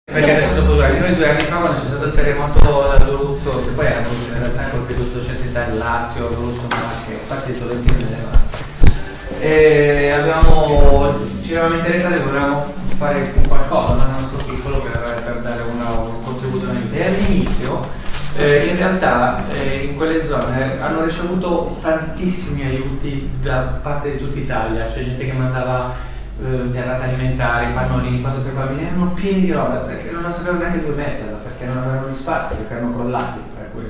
Perché adesso dopo 2 anni, noi 2 anni fa quando c'è stato il terremoto d'Abruzzo, che poi era Abruzzo, in realtà è colpito tutto il centro del Lazio, Abruzzo, Marche, infatti il Tolentino delle Marche. Ci eravamo interessati e volevamo fare qualcosa, ma non so piccolo, per dare un contributo all'inizio. E all'inizio, in realtà, in quelle zone hanno ricevuto tantissimi aiuti da parte di tutta Italia, cioè gente che mandava derrate alimentari, pannolini, cose per bambini, erano pieni di roba, che non sapevano neanche dove metterla perché non avevano gli spazi, perché erano crollati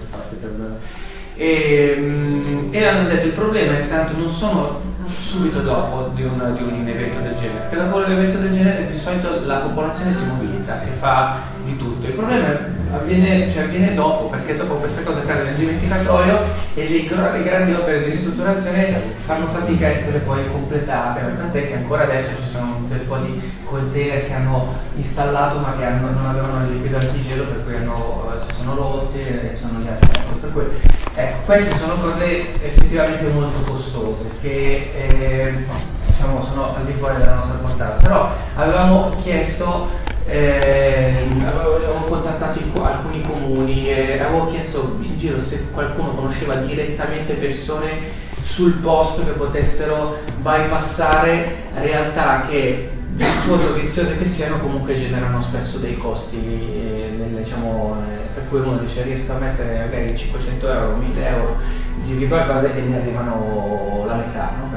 e hanno detto il problema è che tanto non sono subito dopo di un evento del genere, perché dopo l'evento del genere di solito la popolazione si mobilita e fa di tutto. Il problema avviene dopo, perché dopo queste cose cadono nel dimenticatoio e le grandi opere di ristrutturazione fanno fatica a essere poi completate, tant'è che ancora adesso ci sono un bel po' di container che hanno installato ma che non avevano il liquido antigelo, per cui si sono rotti e sono andati. Per cui queste sono cose effettivamente molto costose che diciamo, sono al di fuori della nostra portata, però avevamo chiesto, avevo contattato alcuni comuni e avevo chiesto in giro se qualcuno conosceva direttamente persone sul posto che potessero bypassare realtà che, molto viziose che siano, comunque generano spesso dei costi, per cui uno dice riesco a mettere magari 500 euro, 1000 euro di qualcosa e ne arrivano la metà, no?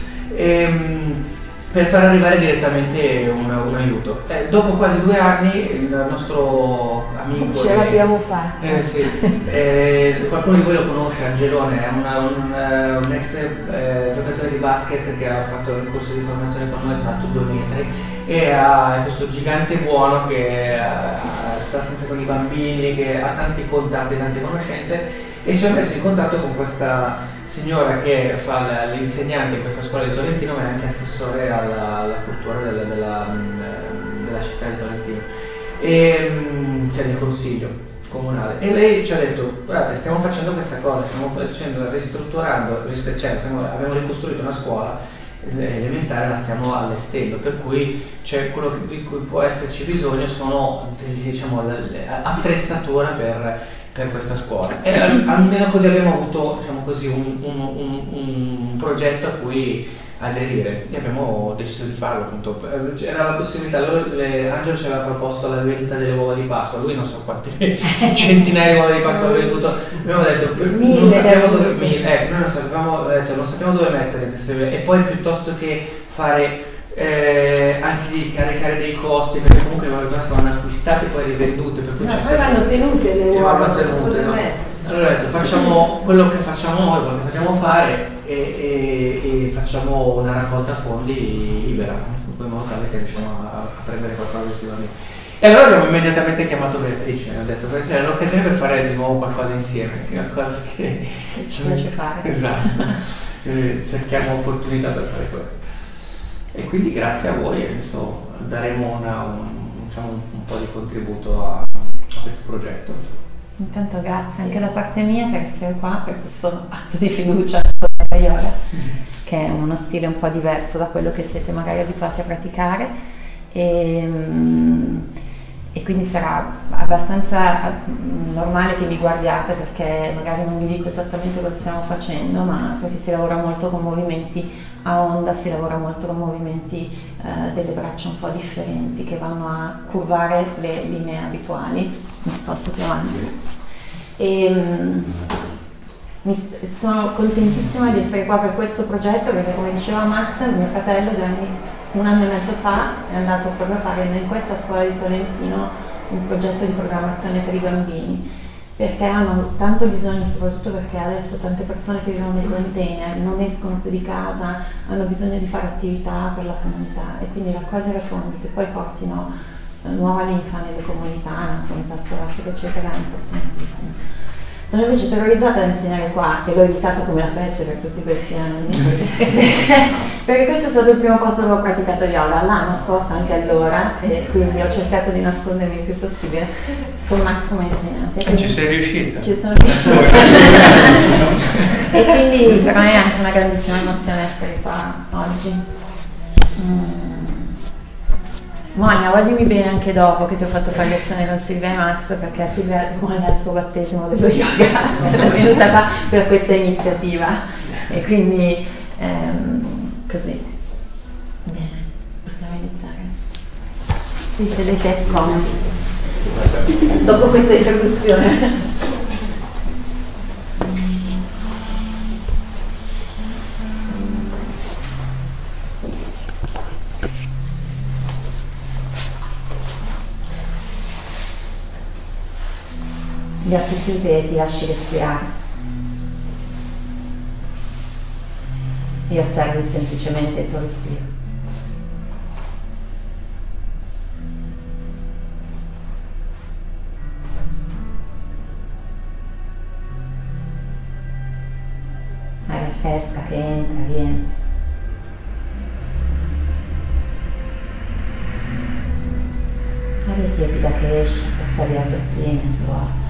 Per far arrivare direttamente un aiuto. Dopo quasi 2 anni il nostro amico... Ce l'abbiamo fatta. Qualcuno di voi lo conosce, Angelone, è un ex giocatore di basket che ha fatto il corso di formazione con noi, ha fatto 2 metri e ha questo gigante buono che sta sempre con i bambini, che ha tanti contatti, tante conoscenze, e ci ha messo in contatto con questa signora che fa l'insegnante in questa scuola di Tolentino, ma è anche assessore alla cultura della città di Tolentino, cioè del consiglio comunale. E lei ci ha detto: guardate, stiamo facendo questa cosa, stiamo ristrutturando, abbiamo ricostruito una scuola elementare, la stiamo allestendo, per cui c'è quello di cui può esserci bisogno sono, diciamo, attrezzatura per questa scuola, e almeno così abbiamo avuto, diciamo così, un progetto a cui aderire e abbiamo deciso di farlo, appunto. C'era la possibilità, Angelo ci aveva proposto la vendita delle uova di Pasqua, lui non so quante centinaia di uova di Pasqua aveva venduto, abbiamo detto non sappiamo dove, noi non sappiamo dove mettere queste, e poi piuttosto che fare anche di caricare dei costi, perché comunque le uova di Pasqua vanno acquistate e poi rivendute, per cui poi vanno tenute le uova, no? Allora ho detto, facciamo quello che facciamo noi, quello che facciamo fare, e facciamo una raccolta fondi libera, in modo tale che riusciamo a prendere qualcosa effettivamente. E allora abbiamo immediatamente chiamato Beatrice, ho detto perché è l'occasione per fare di nuovo qualcosa insieme, che è una cosa che ci piace fare. Esatto, cerchiamo opportunità per fare quello. E quindi grazie a voi adesso daremo un po' di contributo a questo progetto. Intanto grazie anche da parte mia per essere qua, per questo atto di fiducia sulla Vaiora, che è uno stile un po' diverso da quello che siete magari abituati a praticare, e quindi sarà abbastanza normale che mi guardiate, perché magari non vi dico esattamente cosa stiamo facendo, ma perché si lavora molto con movimenti a onda, si lavora molto con movimenti delle braccia un po' differenti che vanno a curvare le linee abituali. Mi sposto più avanti. Sono contentissima di essere qua per questo progetto, perché come diceva Max, mio fratello 1 anno e mezzo fa è andato proprio a fare in questa scuola di Tolentino un progetto di programmazione per i bambini, perché hanno tanto bisogno, soprattutto perché adesso tante persone che vivono nei container non escono più di casa, hanno bisogno di fare attività per la comunità, e quindi raccogliere fondi che poi portino nuova linfa nelle comunità, nella comunità scolastica eccetera, è importantissimo. Sono invece terrorizzata ad insegnare qua, che l'ho evitato come la peste per tutti questi anni, perché questo è stato il primo posto dove ho praticato yoga, l'anno scorso anche allora, e quindi ho cercato di nascondermi il più possibile con Max come insegnante. E ci sei riuscita? Ci sono riuscita. E quindi per me è anche una grandissima emozione essere qua oggi. Monia, voglimi bene anche dopo che ti ho fatto fare lezione con Silvia e Max, perché Silvia vuole al suo battesimo dello yoga è venuta qua per questa iniziativa e quindi così. Bene, possiamo iniziare. Vi sedete comodi dopo questa introduzione. Gli occhi chiusi e ti lasci respirare e osservi semplicemente il tuo respiro. Aria fresca che entra, viene. Aria tiepida che esce, porta via tossine e svuota.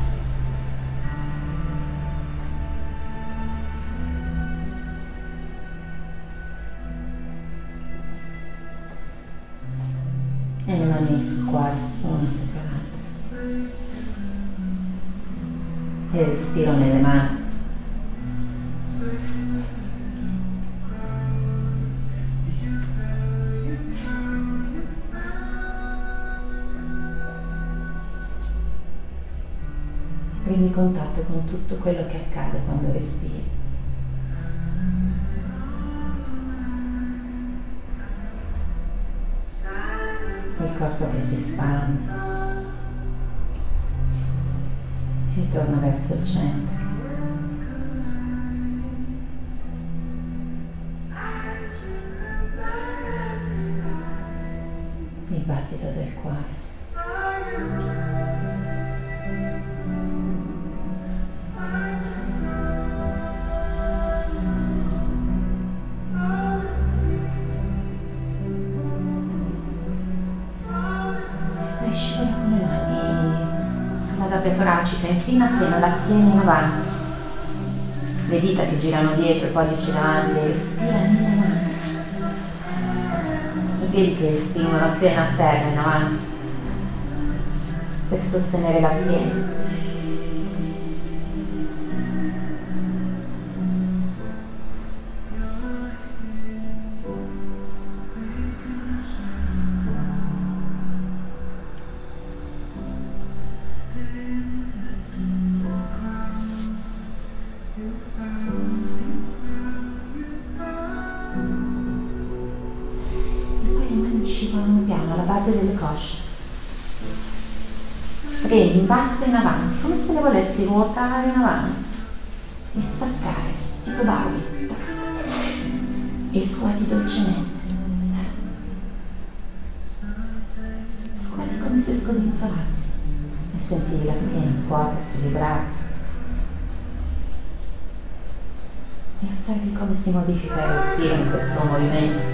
E le mani sul cuore, una sopra l'altra. E respiro nelle mani. Prendi contatto con tutto quello che accade quando respiri. Il corpo che si espande e torna verso il centro. Il battito del cuore. Toracica, inclina appena la schiena in avanti, le dita che girano dietro, i pollici davanti, respira nelle mani, i piedi che spingono appena a terra in avanti per sostenere la schiena. Delle cosce. Prendi in basso e in avanti, come se le volessi ruotare in avanti e staccare, tipo Barbie. E scuoti dolcemente. Scuoti come se scodinzolassi e sentivi la schiena scuotersi, vibrare. E osservi come si modifica il respiro in questo movimento.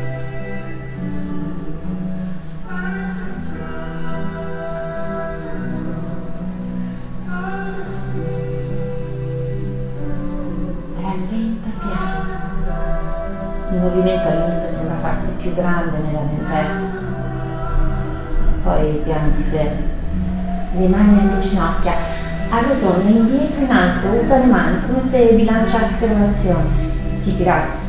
Il movimento all'inizio sembra farsi più grande nella lentezza, poi piano ti fermi, le mani alle ginocchia, arrotondi indietro in alto, usa le mani come se bilanciassi l'olazione, ti tirassi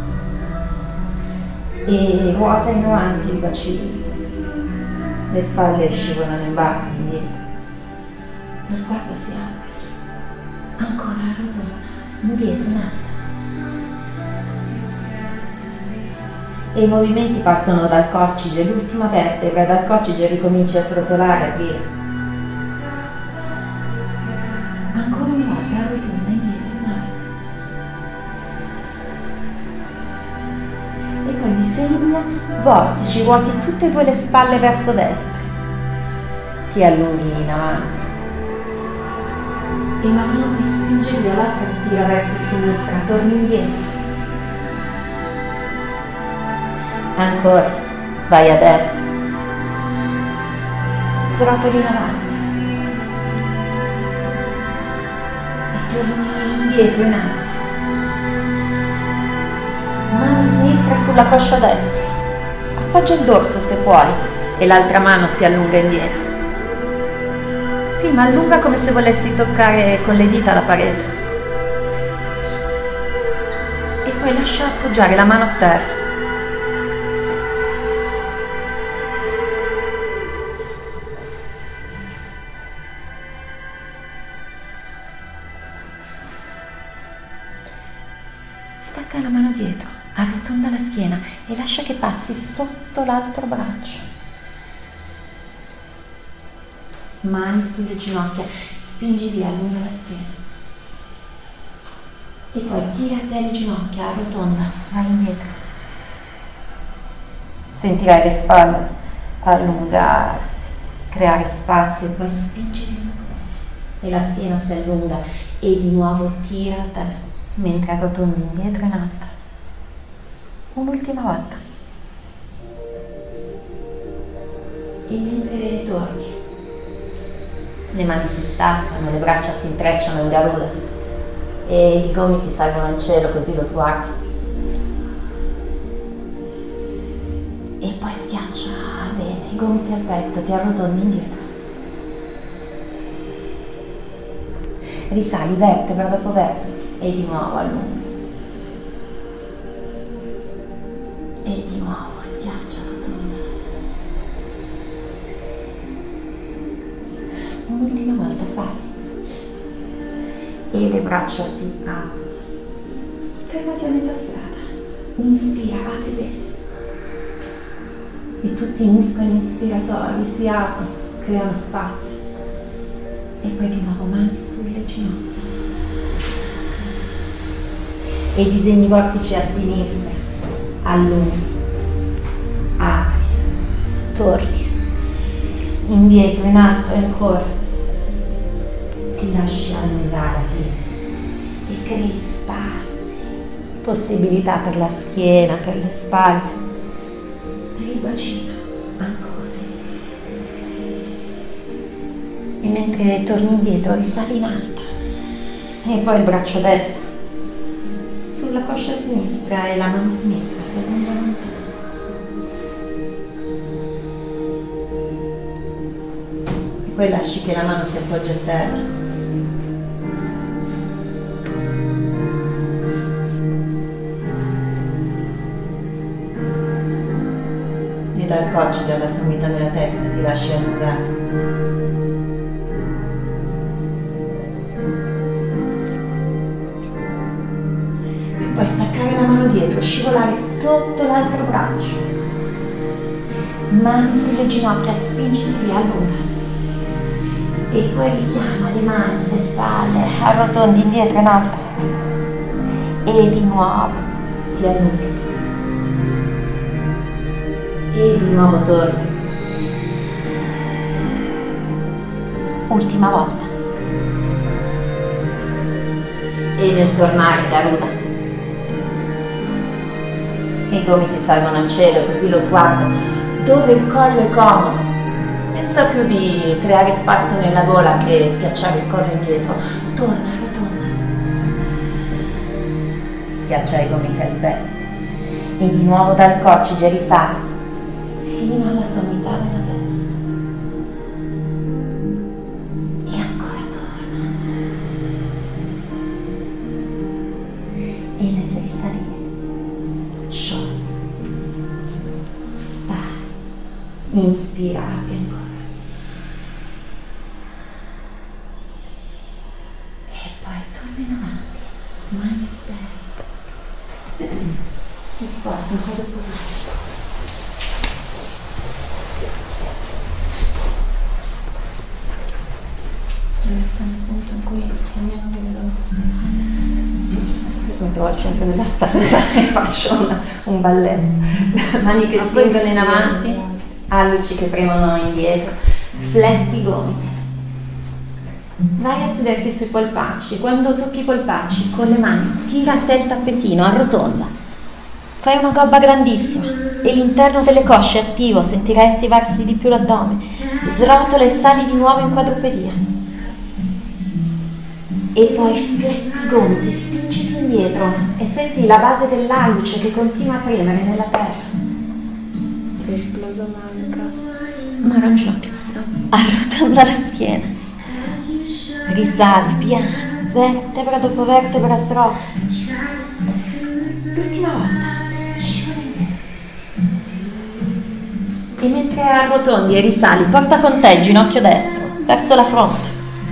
e ruota in avanti il bacino, le spalle scivolano in basso, indietro, lo sguardo si apre, ancora arrotonda, indietro in alto. E i movimenti partono dal coccige, l'ultima vertebra, dal coccige ricomincia a srotolare, aprire. Ancora una volta, arrotonda, indietro, in alto. E poi di segno, vortici, ruoti tutte e due le spalle verso destra. Ti allunghi in avanti. E man mano ti spinge via, l'altra ti tira verso sinistra, torni indietro. Ancora, vai a destra, srotoli in avanti e torni indietro in alto. Mano sinistra sulla coscia destra, appoggia il dorso se puoi, e l'altra mano si allunga indietro. Prima allunga come se volessi toccare con le dita la parete e poi lascia appoggiare la mano a terra. Stacca la mano dietro, arrotonda la schiena e lascia che passi sotto l'altro braccio. Mani sulle ginocchia, spingi via, allunga la schiena. E poi tira a te le ginocchia, arrotonda, vai indietro. Sentirai le spalle allungarsi, creare spazio e poi spingi via. E la schiena si allunga e di nuovo tira a te, mentre arrotondi indietro e in alto. Un'ultima volta. E mentre torni, le mani si staccano, le braccia si intrecciano in garuda e i gomiti salgono al cielo, così lo sguardo. E poi schiaccia bene i gomiti al petto, ti arrotondi indietro. Risali vertebra dopo vertebra e di nuovo allunga. E di nuovo schiaccia, arrotonda. Un'ultima volta sali. E le braccia si aprono. Fermati a metà strada. Inspira, apri bene. E tutti i muscoli ispiratori si aprono, creano spazio. E poi di nuovo mani sulle ginocchia. E disegni vortici a sinistra. Allunghi. Apri. Torni. Indietro, in alto e ancora. Ti lasci allungare, aprire e crei spazi, possibilità per la schiena, per le spalle, per il bacino, ancora. E mentre torni indietro risali in alto e poi il braccio destro sulla coscia sinistra e la mano sinistra si allunga lontano. E poi lasci che la mano si appoggi a terra. E dal coccige alla sommità della testa ti lasci allungare. E poi staccare la mano dietro, scivolare sotto l'altro braccio. Mani sulle ginocchia, spingiti via, allunga. E poi richiama le mani, le spalle, arrotondi indietro in alto. E di nuovo ti allunghi. E di nuovo torni. Ultima volta. E nel tornare garuda. E i gomiti salgono al cielo, così lo sguardo, dove il collo è comodo. Pensa più di creare spazio nella gola che schiacciare il collo indietro. Torna, rotonda. Schiaccia i gomiti al petto. E di nuovo dal coccige risali fino alla sommità della testa. E ancora torna. E nel risalire sciogli. Stai. Inspira anche ancora. E poi torna in avanti. Mani aperte. E porta un po' dopo. Mettiamo il punto in cui ognuno vede questo mi trovo al centro della stanza e faccio un balletto. Mani che spingono in avanti, alluci che premono indietro, fletti i gomiti. Vai a sederti sui polpacci. Quando tocchi i polpacci con le mani tira a te il tappetino, arrotonda. Fai una gobba grandissima e l'interno delle cosce è attivo, sentirai attivarsi di più l'addome. Srotola e sali di nuovo in quadrupedia. E poi fletti i gomiti, spingiti indietro e senti la base dell'alluce che continua a premere nella terra. Che esplosa manca. No, era un ginocchio. Arrotonda la schiena. Risali piano, vertebra dopo vertebra srotoli. L'ultima volta. E mentre arrotondi e risali, porta con te il ginocchio destro verso la fronte.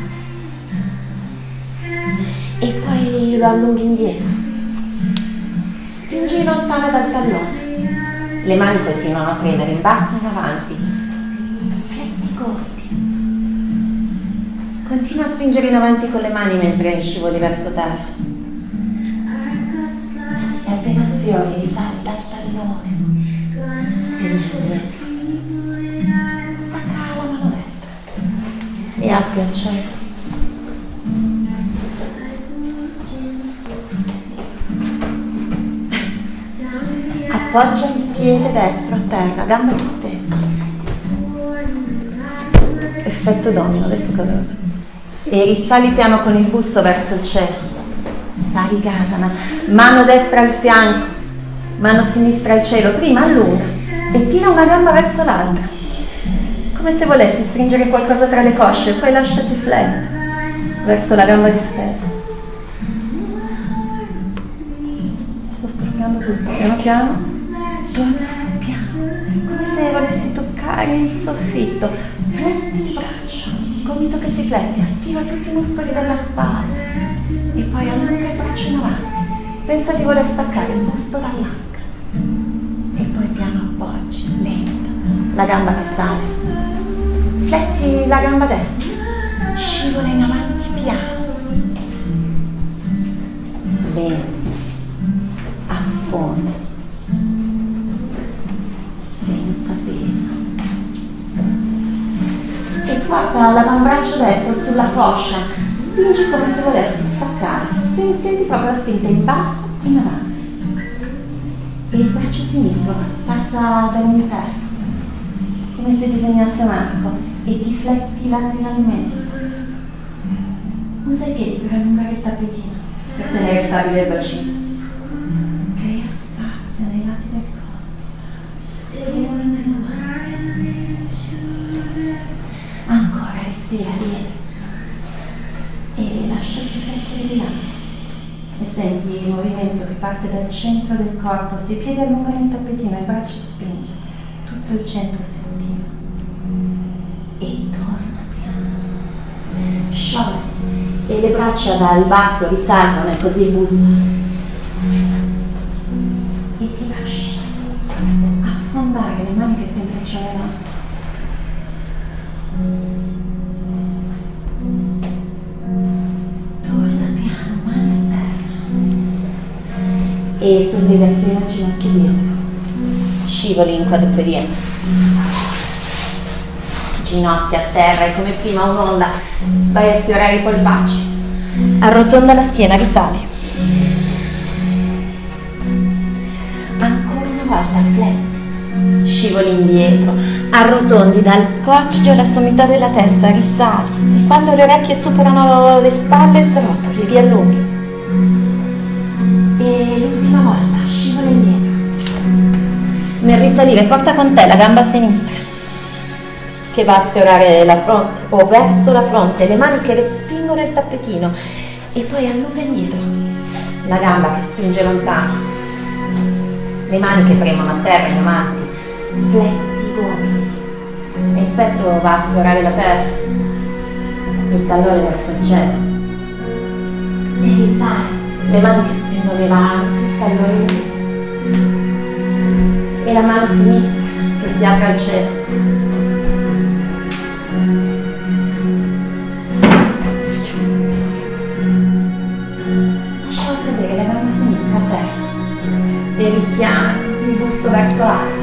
E poi lo allunghi indietro. Spingi lontano dal tallone. Le mani continuano a premere in basso e in avanti. Fletti corti. Continua a spingere in avanti con le mani mentre scivoli verso terra. E appena sfiori risali dal tallone. Spingi indietro. Stacca la mano destra. E apri al cielo. Appoggia il piede destro a terra, gamba distesa. Effetto domino, adesso cadete. E risali piano con il busto verso il cielo. Varigasana. Mano destra al fianco, mano sinistra al cielo. Prima allunga e tira una gamba verso l'altra. Come se volessi stringere qualcosa tra le cosce, poi lasciati flettere verso la gamba distesa. Sto storpiando tutto, piano piano. Torna sul piano, come se volessi toccare il soffitto. Fletti il braccio, gomito che si flette, attiva tutti i muscoli della spalla e poi allunga il braccio in avanti. Pensa di voler staccare il busto dall'anca e poi piano appoggi, lenta, la gamba che sale. Fletti la gamba destra, scivola in avanti piano, lento, affonda. Porta l'avambraccio destro sulla coscia, spingi come se volessi staccare, senti proprio la spinta in basso e in avanti. E il braccio sinistro passa dall'interno, come se disegnasse un arco, e ti fletti lateralmente. Usa i piedi per allungare il tappetino, per tenere stabile il bacino. Crea spazio nei lati del corpo. Ancora, respira dietro e lasciati flettere di là e senti il movimento che parte dal centro del corpo. Se i piedi allungano il tappetino e il braccio spinge, tutto il centro si attiva e torna piano, sciogli e le braccia dal basso risalgono e così il busto e ti lasci affondare le mani che si intrecciano. Torna piano, mano a terra e sollevi appena il ginocchio dietro, scivoli in quadrupedia, ginocchia a terra e come prima un'onda vai a sfiorare i polpacci, arrotonda la schiena, risali ancora una volta, fletti, scivoli indietro, arrotondi dal coccige alla sommità della testa, risali e quando le orecchie superano le spalle srotoli, riallunghi e l'ultima volta scivola indietro. Nel risalire porta con te la gamba sinistra che va a sfiorare la fronte o verso la fronte, le mani che respingono il tappetino e poi allunga indietro la gamba che spinge lontano, le mani che premono a terra in avanti, fletti i gomiti e il petto va a sfiorare la terra, il tallone verso il cielo e risale, le mani che spingono in avanti, il tallone e la mano sinistra che si apre al cielo. Lascia cadere la gamba sinistra a terra e richiama il busto verso l'alto.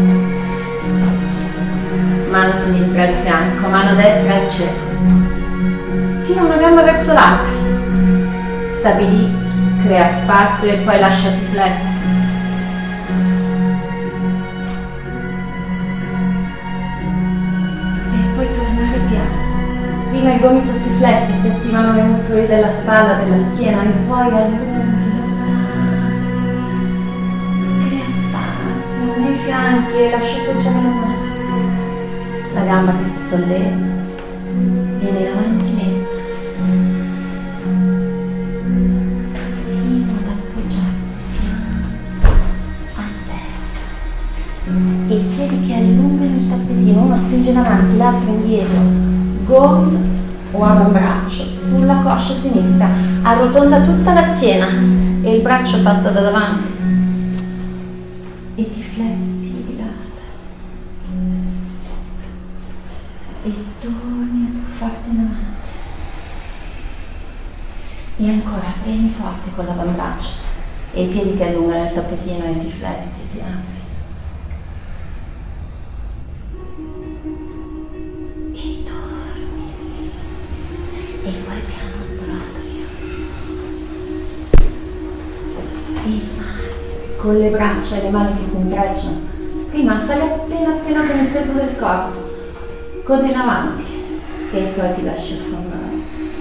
Mano sinistra al fianco, mano destra al cielo. Tira una gamba verso l'altra. Stabilizza, crea spazio e poi lasciati flettere. E poi tornare piano. Prima il gomito si flette, si attivano i muscoli della spalla, della schiena e poi allunghi. Crea spazio nei fianchi e lascia appoggiare la mano. la gamba che si solleva, viene in avanti lenta, fino ad appoggiarsi a terra. E i piedi che allungano il tappetino, uno spinge in avanti, l'altro indietro, gomito o avambraccio sulla coscia sinistra, arrotonda tutta la schiena e il braccio passa da davanti e ti fletti di lato e torni a tuffarti in avanti e ancora premi forte con l'avambraccio e i piedi che allungano il tappetino e ti fletti e ti apri. E poi piano srotoli e sali con le braccia e le mani che si intrecciano. Prima sali appena con il peso del corpo, code in avanti e poi ti lasci affondare.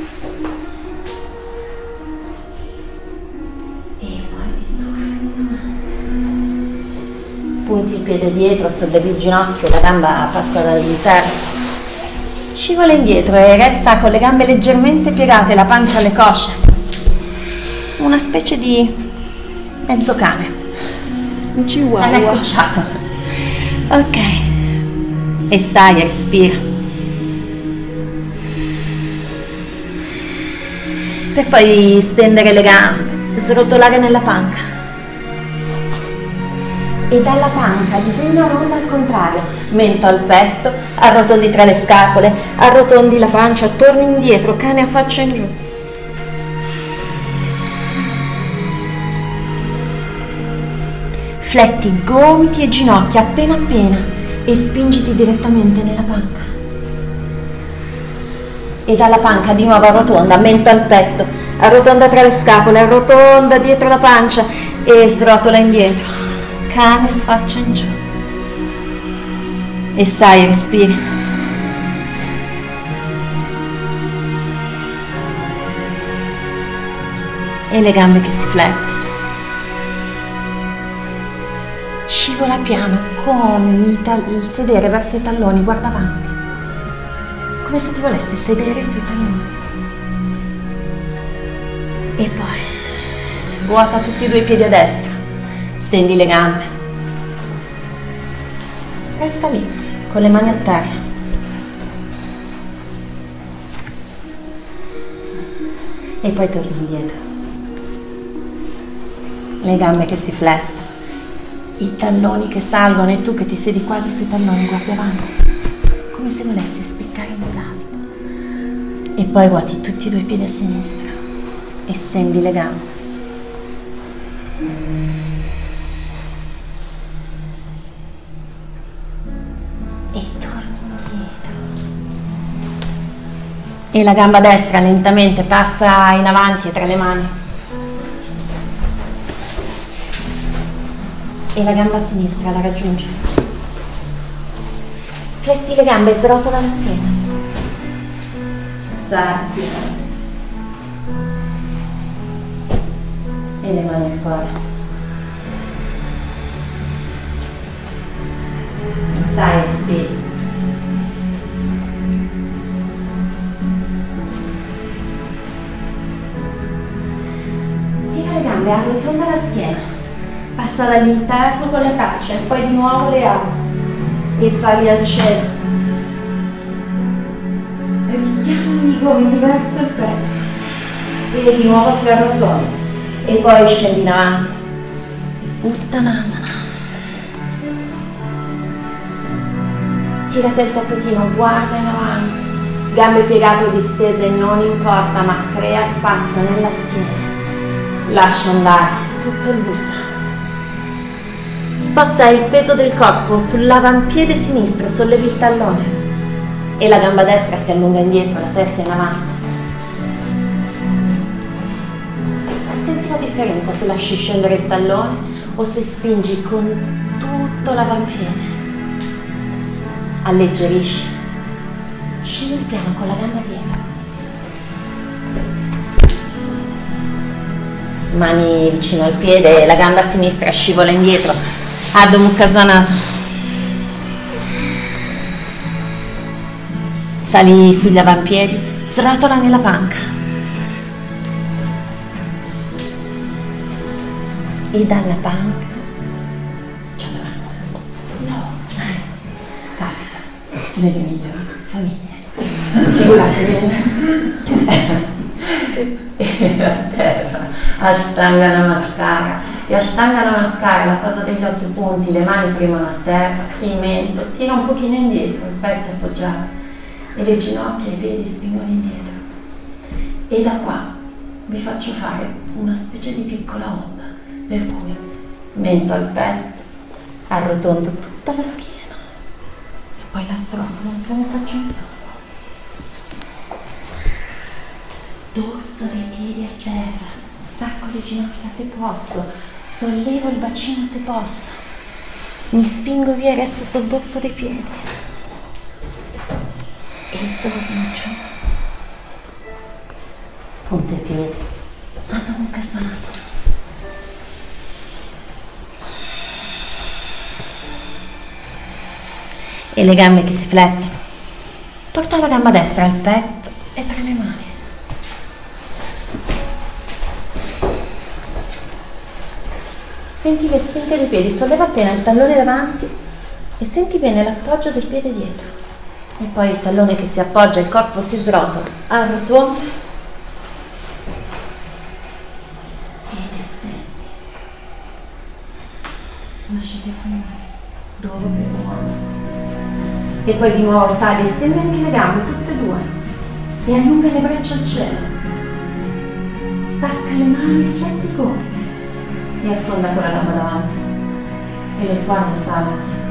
E poi ti tuffi in avanti. Punti il piede dietro, sollevi il ginocchio, la gamba passa dall'interno. Scivola indietro e resta con le gambe leggermente piegate, la pancia alle cosce. Una specie di mezzo cane. Un chihuahua. Cane accucciato. Ok. E stai, respira. Per poi stendere le gambe, srotolare nella panca. E dalla panca disegna un'onda al contrario, mento al petto, arrotondi tra le scapole, arrotondi la pancia, torni indietro, cane a faccia in giù. Fletti gomiti e ginocchia appena e spingiti direttamente nella panca. E dalla panca di nuovo arrotonda, mento al petto, arrotonda tra le scapole, arrotonda dietro la pancia e srotola indietro. Cane a faccia in giù e stai, respiri e le gambe che si flettono, scivola piano con il sedere verso i talloni, guarda avanti come se ti volessi sedere sui talloni e poi ruota tutti e due i piedi a destra. Stendi le gambe, resta lì con le mani a terra e poi torni indietro, le gambe che si flettono, i talloni che salgono e tu che ti siedi quasi sui talloni, guardi avanti come se volessi spiccare in salto e poi vuoti tutti e due i piedi a sinistra e stendi le gambe. E la gamba destra lentamente passa in avanti e tra le mani. E la gamba sinistra la raggiunge. Fletti le gambe e srotola la schiena. Sarti. E le mani al cuore. Stai, respiri. Arrotonda la schiena, passa dall'interno con le braccia e poi di nuovo le apri e sali al cielo. Richiami i gomiti verso il petto e di nuovo ti arrotondi e poi scendi in avanti. Uttanasana. Tirate il tappetino, guarda in avanti, gambe piegate o distese non importa, ma crea spazio nella schiena. Lascia andare tutto il busto. Sposta il peso del corpo sull'avampiede sinistro, sollevi il tallone e la gamba destra si allunga indietro, la testa in avanti. Senti la differenza se lasci scendere il tallone o se spingi con tutto l'avampiede. Alleggerisci. Scendi il piano con la gamba dietro. Mani vicino al piede, la gamba sinistra scivola indietro, Adho Mukha Svanasana. sali sugli avampiedi, srotola nella panca. E dalla panca ci dormo. No. Capita, nelle migliori famiglie. Figuratevi. E a terra, Ashtanga Namaskara. E Ashtanga Namaskara, la cosa degli 8 punti, le mani premono a terra, il mento tira un pochino indietro, il petto appoggiato e le ginocchia e i piedi spingono indietro. E da qua vi faccio fare una specie di piccola onda, per cui mento al petto, arrotondo tutta la schiena e poi la srotolo un po' ne faccio in su. Dorso dei piedi a terra, sacco le ginocchia se posso, sollevo il bacino se posso, mi spingo via e resto sul dorso dei piedi e torno giù, punta i piedi, Adho Mukha Svanasana. E le gambe che si flettono, porta la gamba destra al petto e tra le mani. Senti le spinte dei piedi, solleva appena il tallone davanti e senti bene l'appoggio del piede dietro. E poi il tallone che si appoggia, il corpo si srotola, arrotonda ed estendi. Lasciate fumare, dove per uomo. E poi di nuovo sali, estendi anche le gambe, tutte e due, e allunga le braccia al cielo. Stacca le mani, fletti i gomiti. E affonda con la gamba davanti e lo sguardo sale.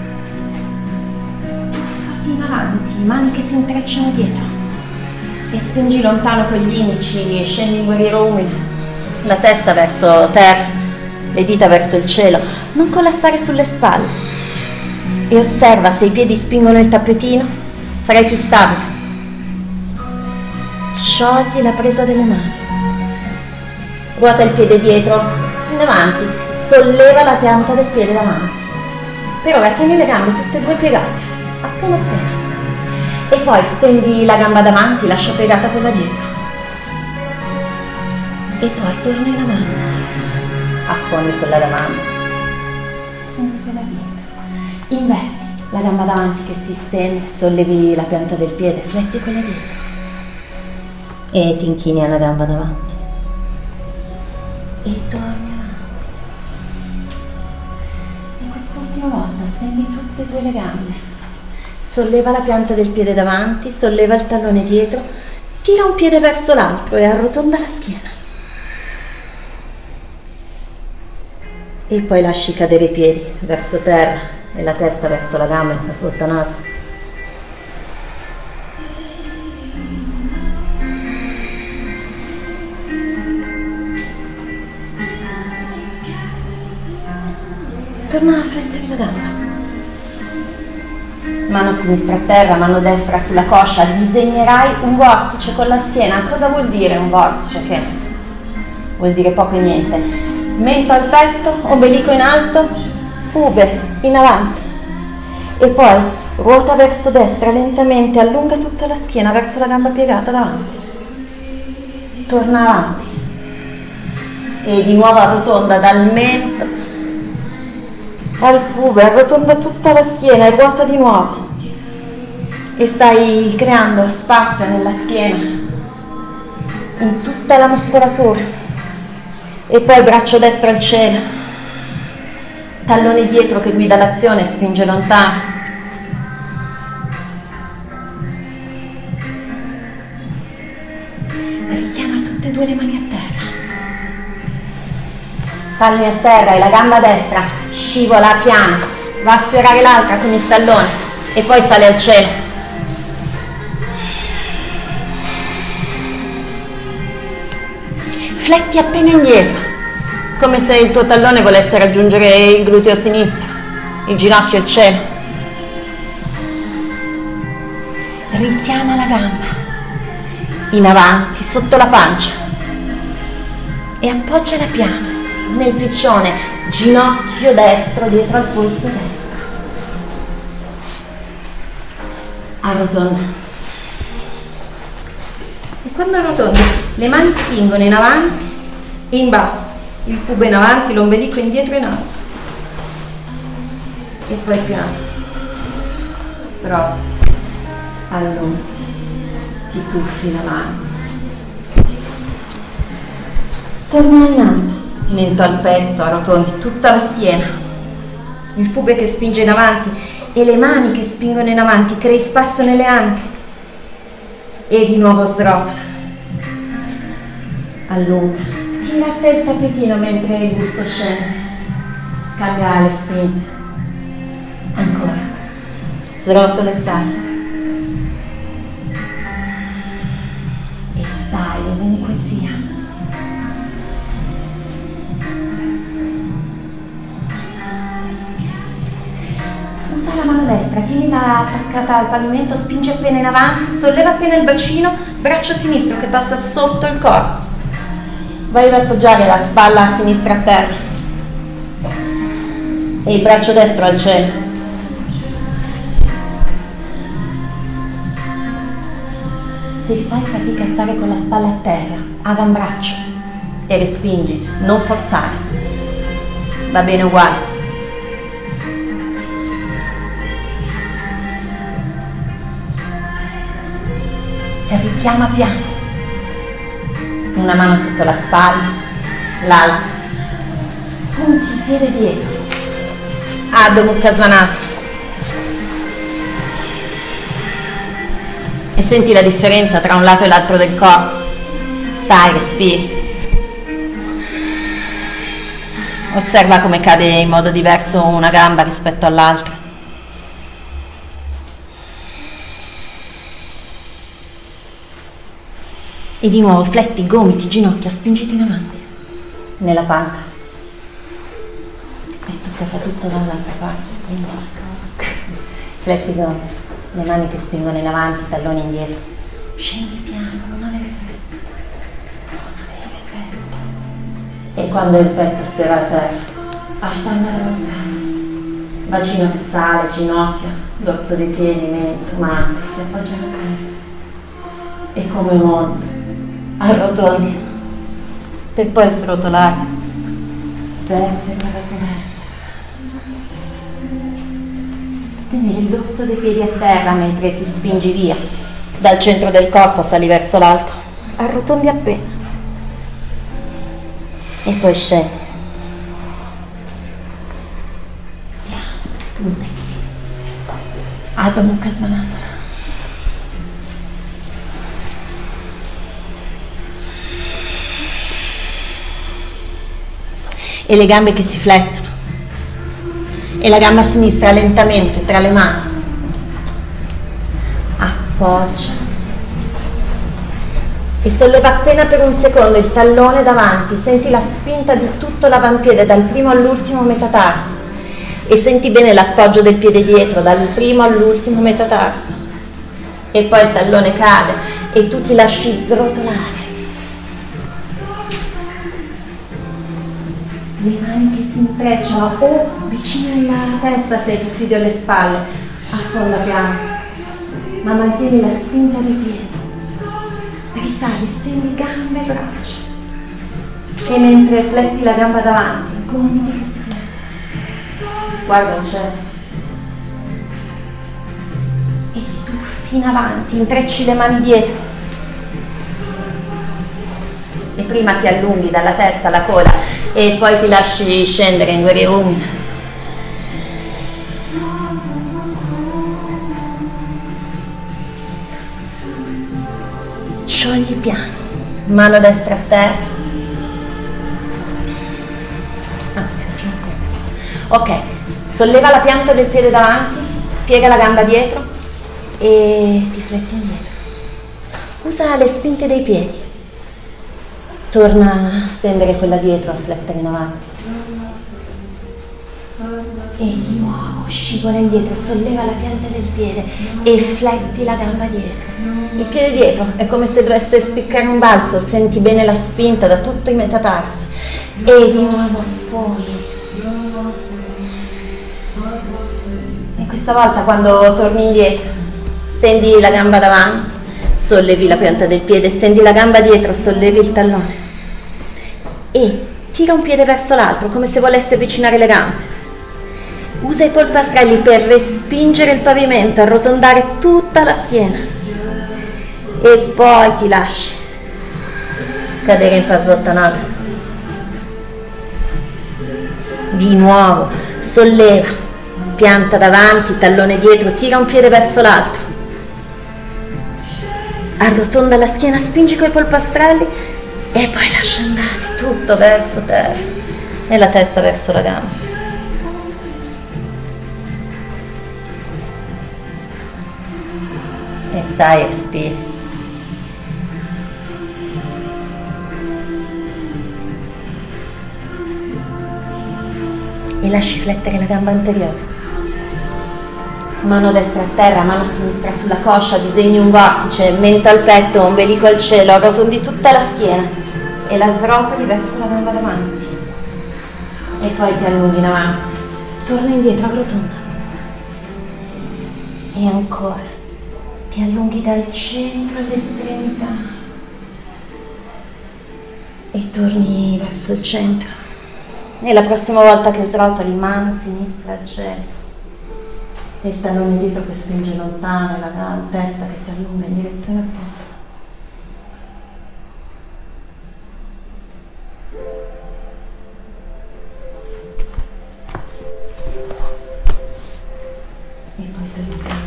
Tuffati in avanti, mani che si intrecciano dietro e spingi lontano con gli indici e scendi in guerriero umido, la testa verso terra, le dita verso il cielo, non collassare sulle spalle e osserva se i piedi spingono il tappetino, sarai più stabile. Sciogli la presa delle mani, ruota il piede dietro in avanti, solleva la pianta del piede davanti. Per ora tieni le gambe tutte e due piegate, appena appena. E poi stendi la gamba davanti, lascia piegata quella dietro. E poi torna in avanti, affondi quella davanti, stendi quella dietro. Inverti la gamba davanti che si stende, sollevi la pianta del piede, fletti quella dietro. E ti inchini alla gamba davanti. E torni avanti. E quest'ultima volta stendi tutte e due le gambe. Solleva la pianta del piede davanti, solleva il tallone dietro, tira un piede verso l'altro e arrotonda la schiena. E poi lasci cadere i piedi verso terra e la testa verso la gamba in Sottanasana. Torna a flettere la gamba. Mano sinistra a terra, mano destra sulla coscia, disegnerai un vortice con la schiena. Cosa vuol dire un vortice? Che vuol dire poco e niente. Mento al petto, ombelico in alto, pube in avanti. E poi ruota verso destra lentamente, allunga tutta la schiena verso la gamba piegata davanti. Torna avanti. E di nuovo arrotonda dal mento al pube, arrotonda tutta la schiena e ruota di nuovo e stai creando spazio nella schiena in tutta la muscolatura. E poi braccio destro al cielo, tallone dietro che guida l'azione, spinge lontano. Richiama tutte e due le mani a terra, palmi a terra e la gamba destra scivola piano, va a sfiorare l'altra con il tallone e poi sale al cielo. Fletti appena indietro, come se il tuo tallone volesse raggiungere il gluteo sinistro, il ginocchio e il cielo. Richiama la gamba in avanti sotto la pancia e appoggiala piano nel piccione, ginocchio destro dietro al polso destro. Arrotonda Quando arrotondi, le mani spingono in avanti e in basso, il pube in avanti, l'ombelico indietro e in alto. E poi piano. Però allunghi, ti tuffi la mano. Torna in alto, mento al petto, arrotondi tutta la schiena. Il pube che spinge in avanti e le mani che spingono in avanti, crei spazio nelle anche. E di nuovo srotola. Allunga. Tira a te il tappetino mentre il busto scende. Cambia le spinte. Ancora. Srotola e sali. E stai ovunque sia. Usa la mano destra, tienila attaccata al pavimento, spingi appena in avanti, solleva appena il bacino, braccio sinistro che passa sotto il corpo. Vai ad appoggiare la spalla a sinistra a terra e il braccio destro al cielo. Se fai fatica a stare con la spalla a terra, avambraccio e respingi, non forzare. Va bene uguale. E richiama piano. Una mano sotto la spalla, l'altra. Punti il piede dietro. Adho Mukha Svanasana. E senti la differenza tra un lato e l'altro del corpo. Stai, respiri. Osserva come cade in modo diverso una gamba rispetto all'altra. E di nuovo fletti, gomiti, ginocchia, spingiti in avanti, nella panca. E tocca fa tutto dall'altra parte. Fletti, gomiti, le mani che spingono in avanti, talloni indietro. Scendi piano, non avere fretta. Non avere fretta. E quando il petto sfera a terra, Ashtanga Namaskara. Bacino che sale, ginocchia, dorso dei piedi, mento, mani, si appoggiano a terra. E come monti. Arrotondi per poi srotolare vertebra coperta. Tenere il dorso dei piedi a terra mentre ti spingi via dal centro del corpo, sali verso l'alto, arrotondi appena e poi scendi piano. Adho Mukha Svanasana. E le gambe che si flettono e la gamba sinistra lentamente tra le mani, appoggia e solleva appena per un secondo il tallone davanti, senti la spinta di tutto l'avampiede dal primo all'ultimo metatarso e senti bene l'appoggio del piede dietro dal primo all'ultimo metatarso e poi il tallone cade e tu ti lasci srotolare. Le mani che si intrecciano o vicino alla testa se hai fastidio alle spalle, affonda piano, ma mantieni la spinta dei piedi, risali, stendi gambe e braccia e mentre fletti la gamba davanti, gomiti che si flettono, guarda il cielo e ti tuffi in avanti, intrecci le mani dietro e prima ti allunghi dalla testa alla coda e poi ti lasci scendere in guerriera umida. Sciogli piano, mano destra a terra, anzi facciamo questo. Ok, solleva la pianta del piede davanti, piega la gamba dietro e ti fletti indietro. Usa le spinte dei piedi. Torna a stendere quella dietro, a flettere in avanti. E di nuovo scivola indietro, solleva la pianta del piede e fletti la gamba dietro. Il piede dietro è come se dovesse spiccare un balzo, senti bene la spinta da tutto i metatarsi. E di nuovo affondi. E questa volta quando torni indietro, stendi la gamba davanti, sollevi la pianta del piede, stendi la gamba dietro, sollevi il tallone e tira un piede verso l'altro come se volessi avvicinare le gambe. Usa i polpastrelli per respingere il pavimento, arrotondare tutta la schiena e poi ti lasci cadere in Parsvottanasana. Di nuovo solleva, pianta davanti, tallone dietro, tira un piede verso l'altro, arrotonda la schiena, spingi coi polpastrelli e poi lascia andare tutto verso terra e la testa verso la gamba. E stai e respiri. E lasci flettere la gamba anteriore. Mano destra a terra, mano sinistra sulla coscia, disegni un vortice, mento al petto, ombelico al cielo, arrotondi tutta la schiena e la srotoli verso la gamba davanti. E poi ti allunghi in avanti, torna indietro, arrotonda. E ancora, ti allunghi dal centro all'estremità e torni verso il centro. E la prossima volta che srotoli, mano sinistra al cielo e il tallone dietro che spinge lontano e la testa che si allunga in direzione opposta. E poi torni.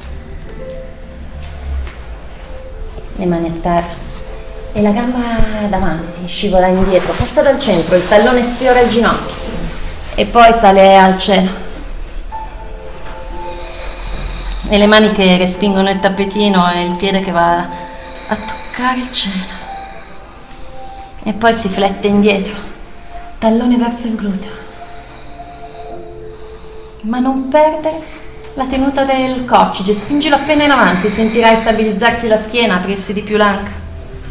Le mani a terra. E la gamba davanti, scivola indietro, passa dal centro, il tallone sfiora il ginocchio e poi sale al cielo. E le mani che respingono il tappetino e il piede che va a toccare il cielo. E poi si flette indietro, tallone verso il gluteo. Ma non perdere la tenuta del coccige, spingilo appena in avanti, sentirai stabilizzarsi la schiena, aprirsi di più l'anca.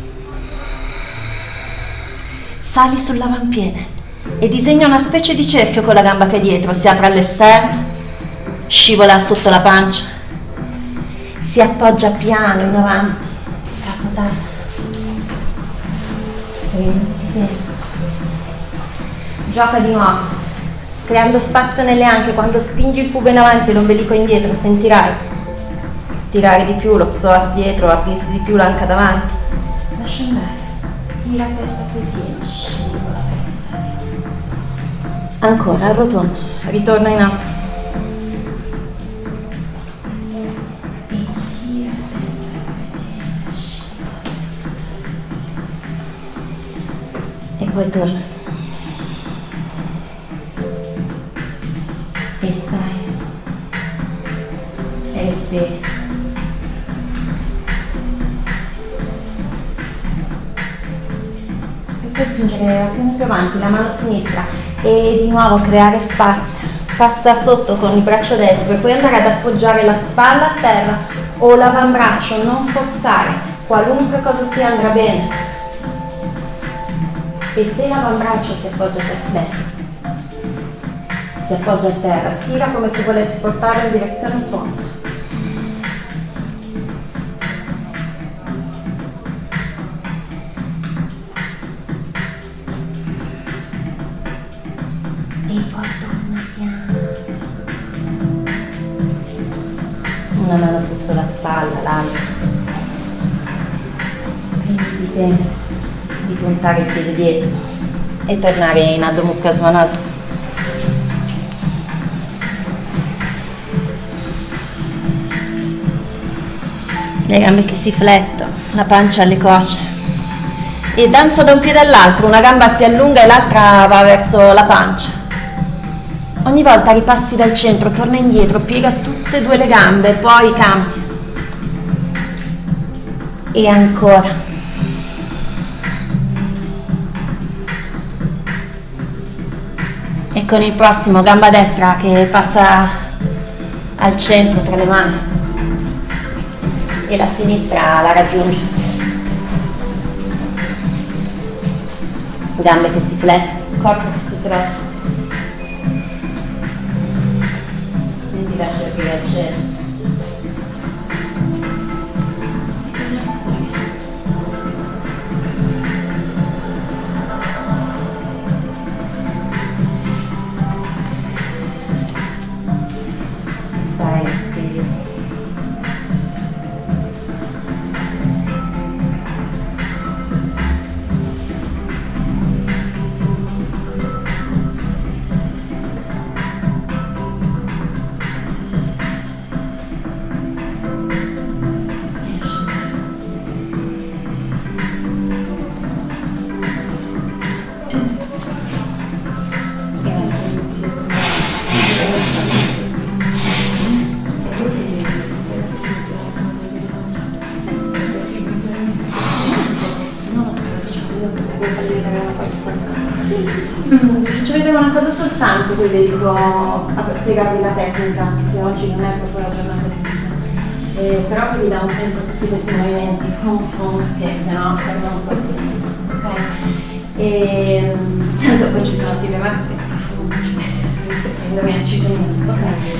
Sali sull'avampiede e disegna una specie di cerchio con la gamba che è dietro, si apre all'esterno, scivola sotto la pancia, si appoggia piano in avanti, capo tasto, prenditi dentro. Gioca di nuovo, creando spazio nelle anche. Quando spingi il pube in avanti e l'ombelico indietro sentirai tirare di più lo psoas dietro, aprirsi di più l'anca davanti. Lascia andare. Tira testa coi piedi, scivola testa. Ancora, arrotonda, ritorna in alto. E tira testa coi piedi, scivola testa. E poi torna. E stai. E respiri. Puoi spingere appena più avanti la mano sinistra e di nuovo creare spazio. Passa sotto con il braccio destro e puoi andare ad appoggiare la spalla a terra o l'avambraccio, non forzare, qualunque cosa sia andrà bene. E se l'avambraccio si appoggia a destra, si appoggia a terra, tira come se volessi portarlo in direzione opposta. E poi torna piano. Una mano sotto la spalla, l'altra. Prenditi tempo di puntare il piede dietro e tornare in Adho Mukha Svanasana. Le gambe che si flettono, la pancia alle cosce. E danza da un piede all'altro, una gamba si allunga e l'altra va verso la pancia. Ogni volta ripassi dal centro, torna indietro, piega tutte e due le gambe, poi cambia. E ancora. E con il prossimo, gamba destra che passa al centro tra le mani. E la sinistra la raggiunge. Gambe che si flettono, corpo che si srotola. Lascia aprire al cielo. faccio vedere una cosa soltanto. Vi faccio vedere una cosa soltanto, poi dedico a spiegarvi la tecnica, se oggi non è proprio la giornata giusta. Però che vi dà un senso a tutti questi movimenti, che sennò perdono un po' di senso. Ok? E tanto poi ci sono Silvia Max che indovina 5 minuti.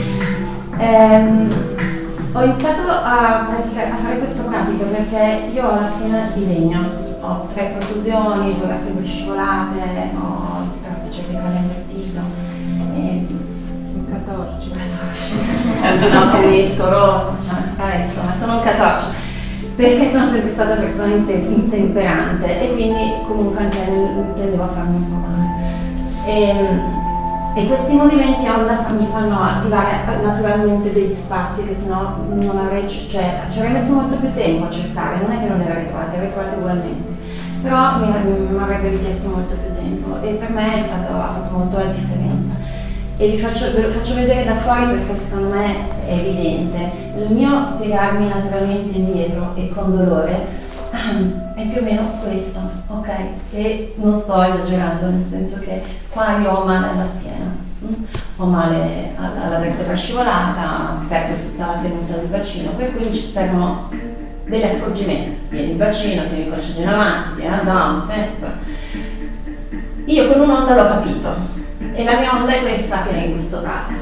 Ok? Ho iniziato a fare questa pratica perché io ho la schiena di legno, ho 3 contusioni, 2 vertebre scivolate, ho il cervicale invertito, un catorcio. No, capisco, insomma, sono un catorcio, perché sono sempre stata persona intemperante e quindi comunque anche tendevo a farmi un po' male. E questi movimenti a onda mi fanno attivare naturalmente degli spazi che sennò non avrei, cioè ci avrei messo molto più tempo a cercare, non è che non le avrei trovate ugualmente, però mi avrebbe richiesto molto più tempo e per me ha fatto molto la differenza. E ve lo faccio vedere da fuori perché secondo me è evidente. Il mio piegarmi naturalmente indietro e con dolore è più o meno questo, ok? E non sto esagerando, nel senso che qua io ho male alla schiena, ho male alla vertebra scivolata, perdo tutta la tenuta del bacino, per cui ci servono degli accorgimenti. Tieni il bacino, tieni il crocetto in avanti, tieni l'addome, sempre. Io con un'onda l'ho capito, e la mia onda è questa che è in questo caso.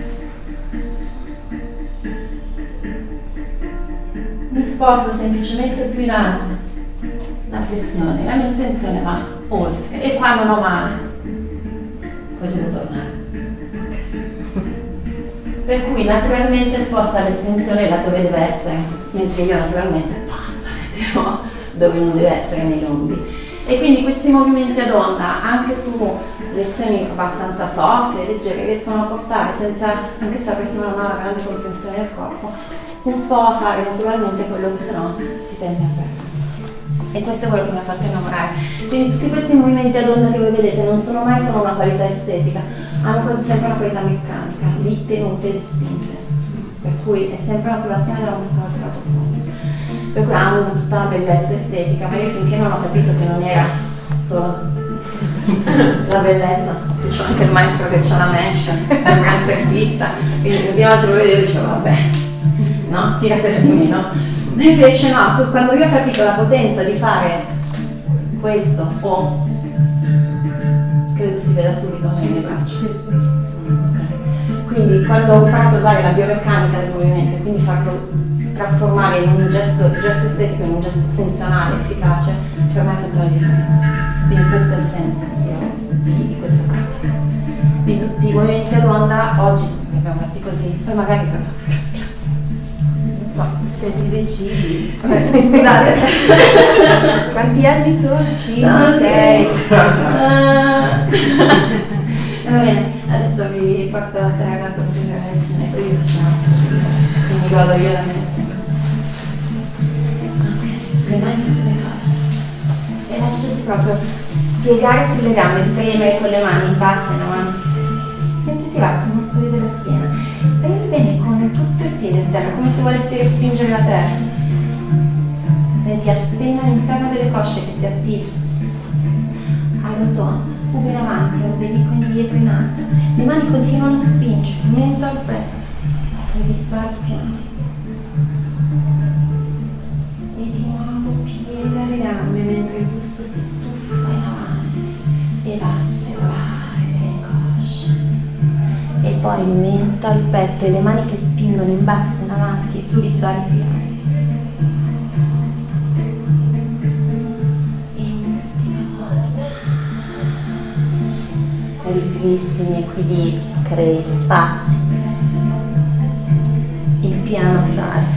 Mi sposto semplicemente più in alto la flessione, la mia estensione va oltre e qua non ho male, poi devo tornare. Per cui naturalmente sposta l'estensione là dove deve essere, mentre io naturalmente mettevo dove non deve essere, nei lombi. E quindi questi movimenti ad onda, anche su lezioni abbastanza soft e leggere, riescono a portare, senza, anche se la persona non ha una grande comprensione del corpo, un po' a fare naturalmente quello che sennò si tende a perdere. E questo è quello che mi ha fatto innamorare. Quindi tutti questi movimenti ad onda che voi vedete non sono mai solo una qualità estetica, hanno quasi sempre una qualità meccanica, di tenute e di spingere. Per cui è sempre un'attivazione della muscolatura profonda. Per cui hanno tutta una bellezza estetica, ma io finché non ho capito che non era solo la bellezza, c'è anche il maestro che c'ha la mesh, sembra un surfista, quindi il primo altro video dicevo vabbè, no, tiratela di meno. E invece no, quando io ho capito la potenza di fare questo, credo si veda subito nelle mie braccia. Okay. Quindi quando ho imparato a usare la biomeccanica del movimento e quindi farlo trasformare in un gesto estetico, in un gesto funzionale, efficace, per me ha fatto la differenza. Quindi questo è il senso di questa pratica. Quindi tutti i movimenti ad onda oggi li abbiamo fatti così, poi magari per non so, Se ti decidi. scusate. Quanti anni sono? 5, No, 6. Va bene, adesso vi porto a terra per continuare la lezione, poi vi facciamo quindi godo io la mia lezione. Le mani sulle cosce e lasciati proprio piegare sulle gambe, premere con le mani in basso e in avanti. Senti attivarsi i muscoli della schiena. Premi bene con tutto il piede in terra, come se volessi respingere la terra. Senti appena all'interno delle cosce che si attiva. Arrotonda, pube in avanti, ombelico indietro in alto. Le mani continuano a spingere, mento al petto. E distrai piano. E di nuovo piega le gambe mentre il busto si tuffa in avanti e va a sfiorare le cosce. E poi mento al petto e le mani che spingono in basso in avanti e tu risali piano. E un'ultima volta. Ripristini equilibrio, crei spazi. Il piano sale.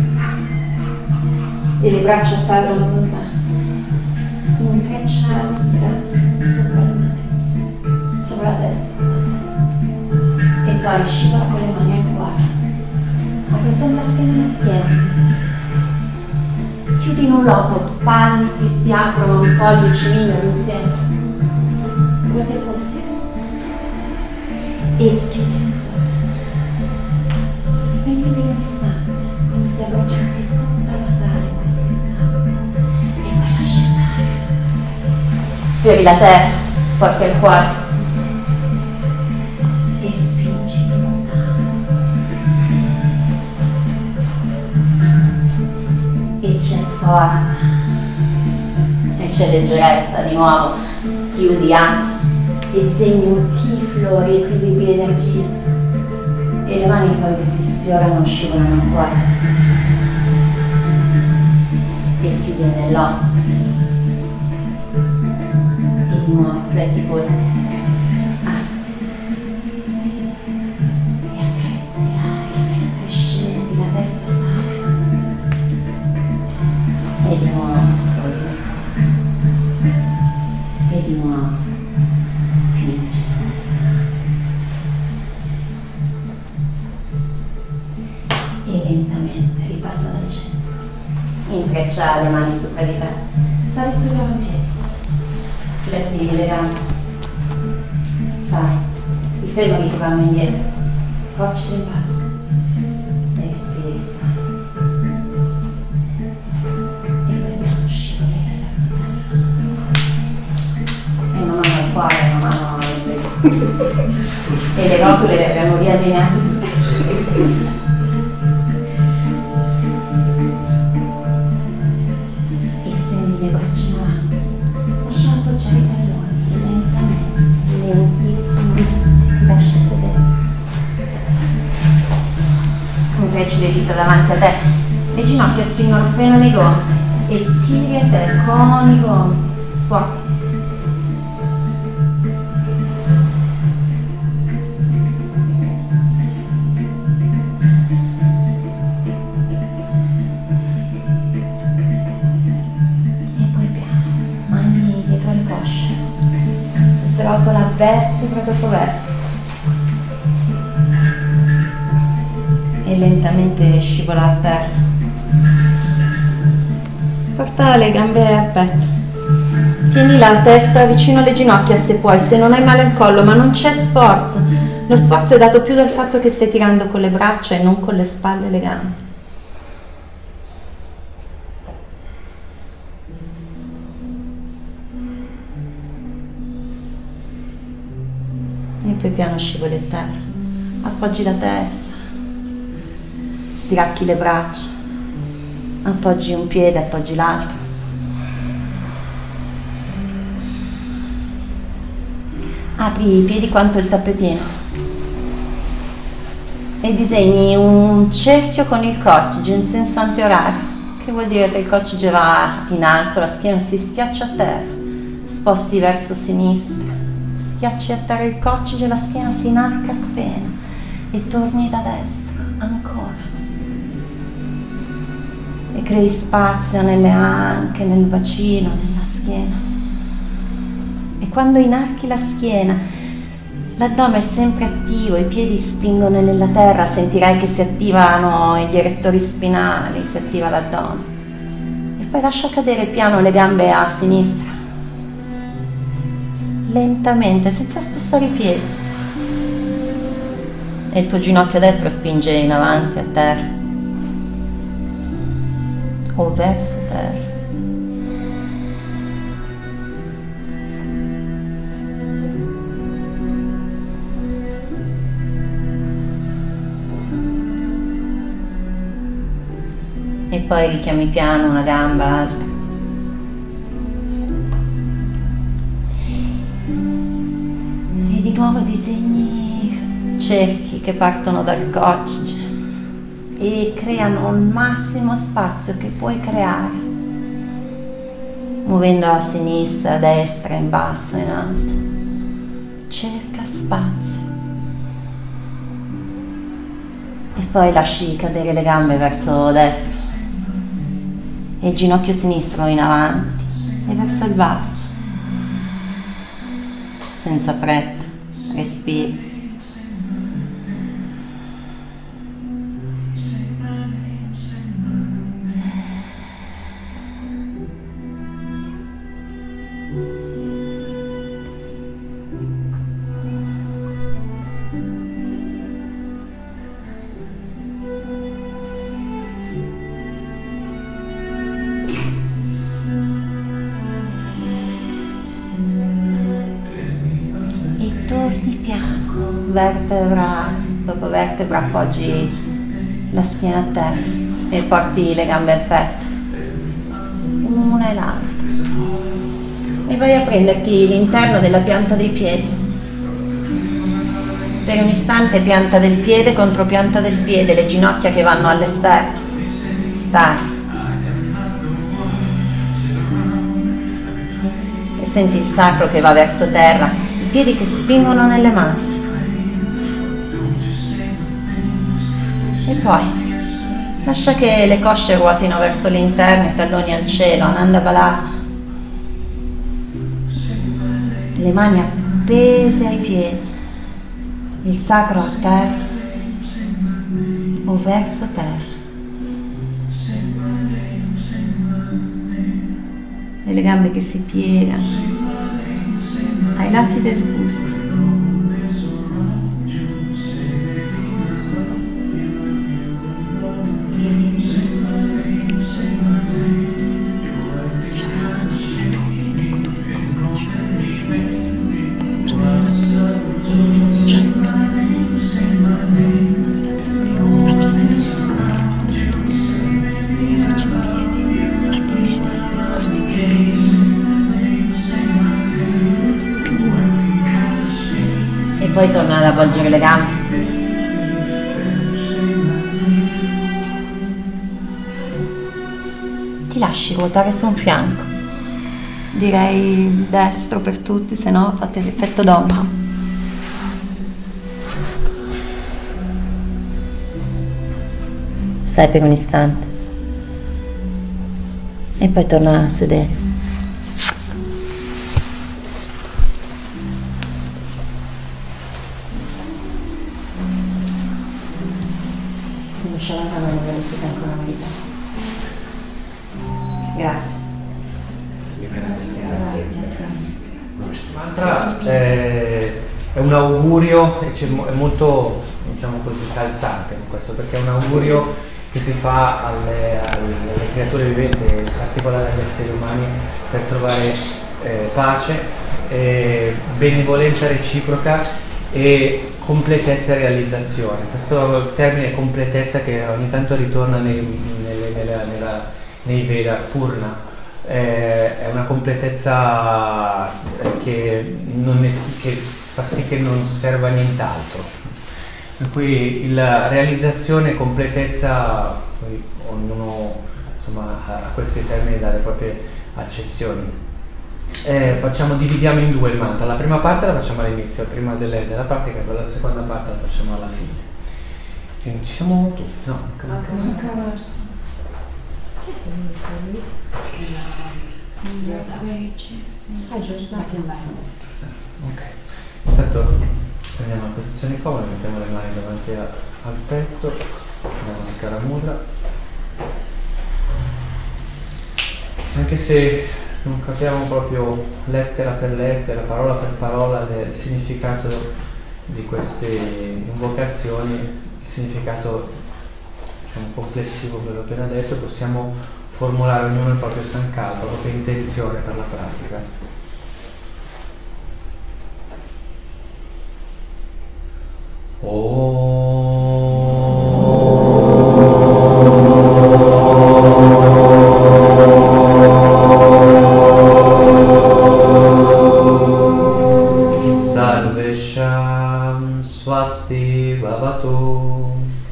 E le braccia salgono con te. Intreccia la dita sopra le mani, sopra la testa, scusate. E poi scivola con le mani al cuore. Arrotonda appena la schiena. Schiudi in un loto, palmi che si aprono, pollici migliori insieme. Guarda i polsi. E schiudi. Sospendi per un istante, come se abbracciassi tutta la sala in questo istante. E poi lasci andare. Sfiori la terra, porta il cuore e spingi lontano. E c'è forza e c'è leggerezza, di nuovo schiudi anche e disegni un tiflo, equilibrio e energia, e le mani quando si sfiorano scivolano ancora e schiudi nell'occhio e di nuovo fletti i polsi e accarezzi l'aria mentre scendi, la testa sale e di nuovo torni e di nuovo spingi e lentamente ripassa dal centro, intreccia le mani sopra di te, sali sugli avampiedi, fletti le gambe, stai, i femori che vanno indietro, cocci in basso e respiri, stai e poi piano scivoli verso terra e una mano al cuore, una mano al petto e le rotule le abbiamo riallineate. Le braccia in avanti, lascia appoggiare i talloni e lentamente, lentissimo, ti lascia sedere. Invece le dita davanti a te, le ginocchia spingono appena nei gomiti e tiri a te con i gomiti, scuoti. Rotola vertebra dopo vertebra e lentamente scivola a terra. Porta le gambe al petto, tieni la testa vicino alle ginocchia se puoi, se non hai male al collo, ma non c'è sforzo. Lo sforzo è dato più dal fatto che stai tirando con le braccia e non con le spalle e le gambe. E poi piano scivoli a terra, appoggi la testa, stiracchi le braccia, appoggi un piede, appoggi l'altro. Apri i piedi quanto il tappetino e disegni un cerchio con il coccige in senso antiorario, che vuol dire che il coccige va in alto, la schiena si schiaccia a terra, sposti verso sinistra, schiacci a terra il coccige, la schiena si inarca appena e torni da destra ancora e crei spazio nelle anche, nel bacino, nella schiena. E quando inarchi la schiena, l'addome è sempre attivo, i piedi spingono nella terra, sentirai che si attivano gli erettori spinali, si attiva l'addome. E poi lascia cadere piano le gambe a sinistra, lentamente, senza spostare i piedi. E il tuo ginocchio destro spinge in avanti a terra o verso terra. E poi richiami piano una gamba all'altra. E di nuovo disegni cerchi che partono dal coccige e creano il massimo spazio che puoi creare, muovendo a sinistra, a destra, in basso, in alto. Cerca spazio. E poi lasci cadere le gambe verso destra e il ginocchio sinistro in avanti e verso il basso. Senza fretta, respiri. vertebra dopo vertebra appoggi la schiena a terra e porti le gambe al petto, una e l'altra, e vai a prenderti l'interno della pianta dei piedi. Per un istante pianta del piede contro pianta del piede, le ginocchia che vanno all'esterno. Stai. E senti il sacro che va verso terra, i piedi che spingono nelle mani. E poi lascia che le cosce ruotino verso l'interno, i talloni al cielo, Ananda Balasana. Le mani appese ai piedi, il sacro a terra o verso terra. E le gambe che si piegano ai lati del busto. Poi torna ad avvolgere le gambe. Ti lasci ruotare su un fianco, direi il destro per tutti, se no fate l'effetto d'ombra. Stai per un istante e poi torna a sedere. Mantra è un augurio e è molto, diciamo così, calzante questo, perché è un augurio che si fa alle creature viventi, in particolare agli esseri umani, per trovare pace, benevolenza reciproca e completezza e realizzazione. Questo termine completezza che ogni tanto ritorna nei Veda, Purna, è una completezza che fa sì che non serva a nient'altro. Per cui la realizzazione, completezza, poi ognuno insomma a questi termini dà le proprie accezioni. Dividiamo in due il mantra. La prima parte la facciamo all'inizio, prima della pratica, e la seconda parte la facciamo alla fine. Quindi ci siamo tutti, no? Ok, intanto prendiamo la posizione comoda, mettiamo le mani davanti al petto, Namaskara Mudra. Anche se non capiamo proprio lettera per lettera, parola per parola del significato di queste invocazioni, il significato complessivo, quello appena detto, possiamo formulare ognuno il proprio sankalpa, la propria intenzione per la pratica. Sarvesham swasti bhavatu.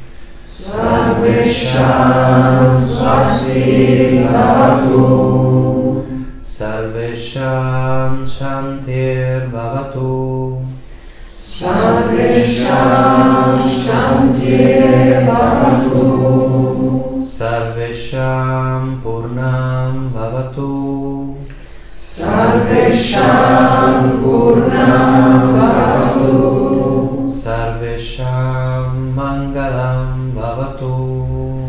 Sarvesham swasti bhavatu. Sarvesham shantir bhavatu. Sarvesham shantir bhavatu. Sarvesham purnam bhavatu. Sarvesham purnam bhavatu. Sarvesham mangalam bhavatu.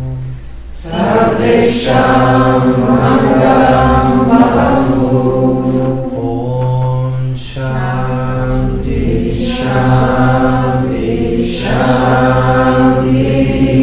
Sarvesham mangalam bhavatu. Om Shanti Shanti Shanti.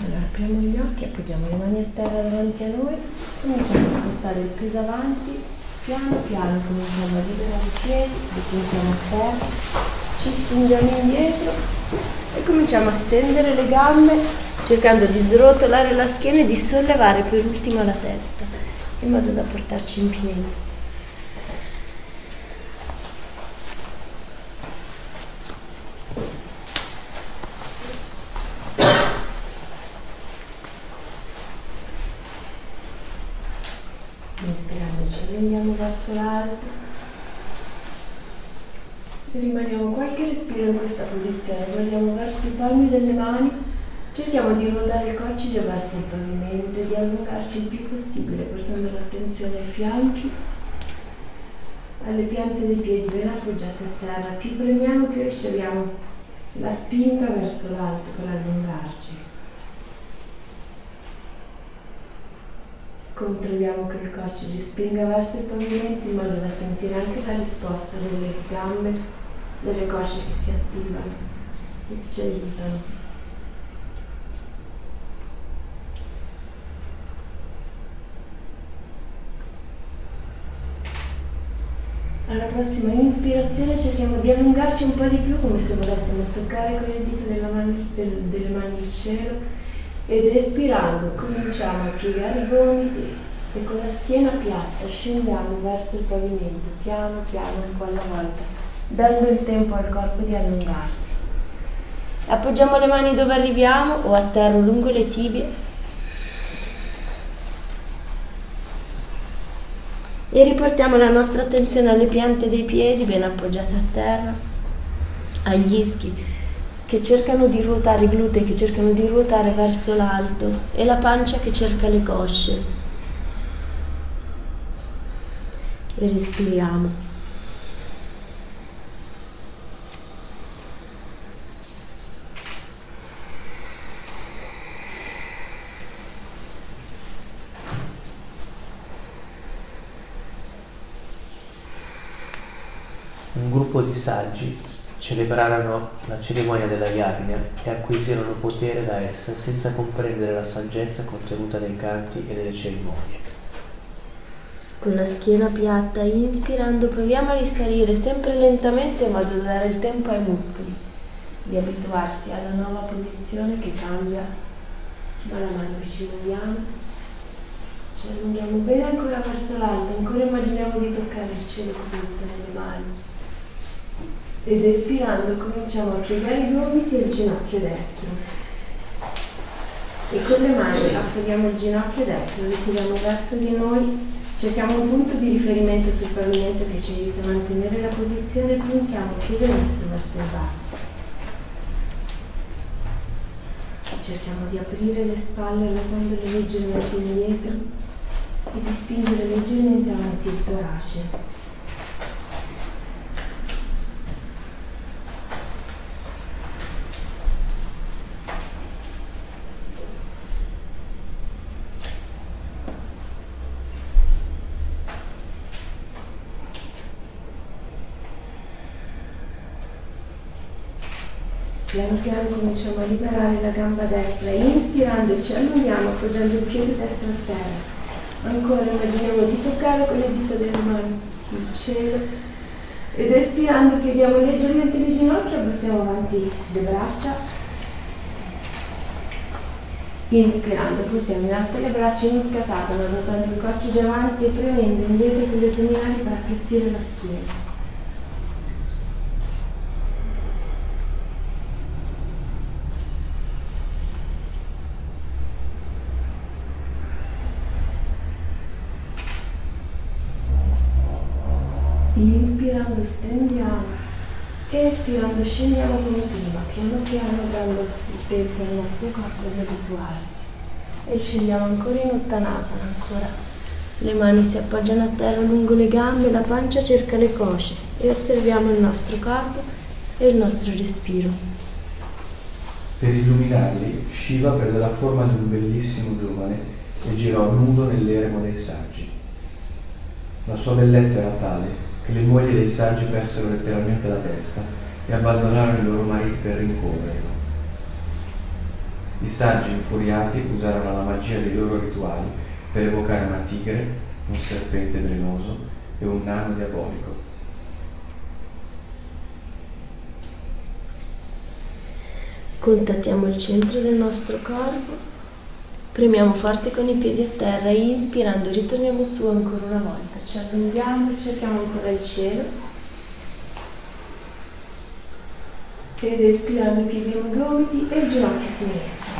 Allora, apriamo gli occhi, appoggiamo le mani a terra davanti a noi, cominciamo a spostare il peso avanti, piano piano cominciamo a liberare i piedi, li puntiamo a terra, ci spingiamo indietro e cominciamo a stendere le gambe cercando di srotolare la schiena e di sollevare per ultima la testa in modo da portarci in piedi. Inspirando ci allunghiamo verso l'alto e rimaniamo qualche respiro in questa posizione, guardiamo verso i palmi delle mani, cerchiamo di ruotare il coccige verso il pavimento e di allungarci il più possibile portando l'attenzione ai fianchi, alle piante dei piedi ben appoggiate a terra. Più premiamo più riceviamo la spinta verso l'alto per allungarci. Controlliamo che il coccige spinga verso il pavimento in modo da sentire anche la risposta delle gambe, delle cosce che si attivano e che ci aiutano. Alla prossima inspirazione cerchiamo di allungarci un po' di più, come se volessimo toccare con le dita delle mani il cielo. Ed espirando cominciamo a piegare i gomiti e con la schiena piatta scendiamo verso il pavimento, piano piano un po' alla volta, dando il tempo al corpo di allungarsi. Appoggiamo le mani dove arriviamo o a terra lungo le tibie e riportiamo la nostra attenzione alle piante dei piedi ben appoggiate a terra, agli ischi che cercano di ruotare, i glutei che cercano di ruotare verso l'alto e la pancia che cerca le cosce. E respiriamo. Un gruppo di saggi celebrarono la cerimonia della Yagna e acquisirono potere da essa senza comprendere la saggezza contenuta nei canti e nelle cerimonie. Con la schiena piatta, inspirando, proviamo a risalire sempre lentamente in modo da dare il tempo ai muscoli di abituarsi alla nuova posizione che cambia man mano che ci muoviamo. Ci allunghiamo bene ancora verso l'alto, ancora immaginiamo di toccare il cielo con le dita nelle mani. Ed espirando cominciamo a piegare i gomiti e il ginocchio destro e con le mani afferriamo il ginocchio destro, lo tiriamo verso di noi, cerchiamo un punto di riferimento sul pavimento che ci aiuta a mantenere la posizione e puntiamo il piede destro verso il basso. Cerchiamo di aprire le spalle ruotando leggermente indietro e di spingere leggermente avanti il torace. Piano piano cominciamo a liberare la gamba destra, inspirando ci allunghiamo appoggiando il piede destro a terra. Ancora immaginiamo di toccare con le dita delle mani il cielo ed espirando pieghiamo leggermente le ginocchia, abbassiamo avanti le braccia. Inspirando portiamo in alto le braccia in Utkatasana, ruotando il coccige avanti e premendo indietro con gli addominali per appiattire la schiena. Inspirando stendiamo, espirando scendiamo come prima, piano piano dando il tempo al nostro corpo di abituarsi. E scendiamo ancora in Uttanasana, ancora. Le mani si appoggiano a terra lungo le gambe, la pancia cerca le cosce e osserviamo il nostro corpo e il nostro respiro. Per illuminarli, Shiva prese la forma di un bellissimo giovane e girò nudo nell'eremo dei saggi. La sua bellezza era tale che le mogli dei saggi persero letteralmente la testa e abbandonarono i loro mariti per rincorrerlo. I saggi infuriati usarono la magia dei loro rituali per evocare una tigre, un serpente velenoso e un nano diabolico. Contattiamo il centro del nostro corpo, premiamo forte con i piedi a terra e inspirando ritorniamo su ancora una volta. Ci allunghiamo, cerchiamo ancora il cielo. Ed espirando pieghiamo i gomiti e il ginocchio sinistro.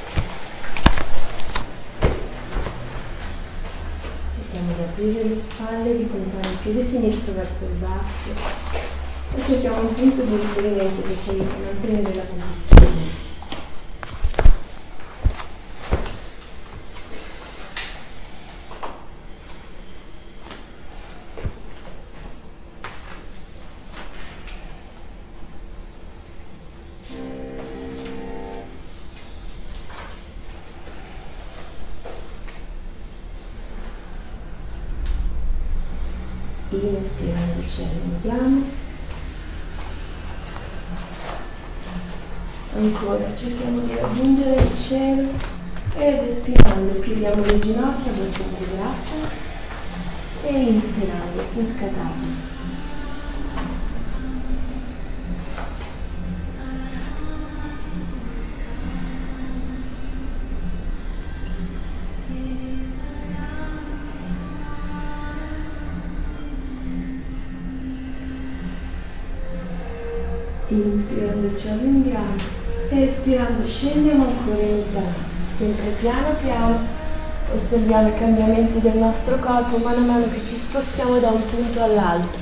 Cerchiamo di aprire le spalle, di puntare il piede sinistro verso il basso e cerchiamo un punto di riferimento che ci aiuta a mantenere la posizione. Inspirando ci allunghiamo, ancora cerchiamo di raggiungere il cielo ed espirando pieghiamo le ginocchia, abbassiamo le braccia e inspirando Utkatasana. Inspirando ci allunghiamo e espirando scendiamo ancora in Uttanasana. Sempre piano piano osserviamo i cambiamenti del nostro corpo mano a mano che ci spostiamo da un punto all'altro.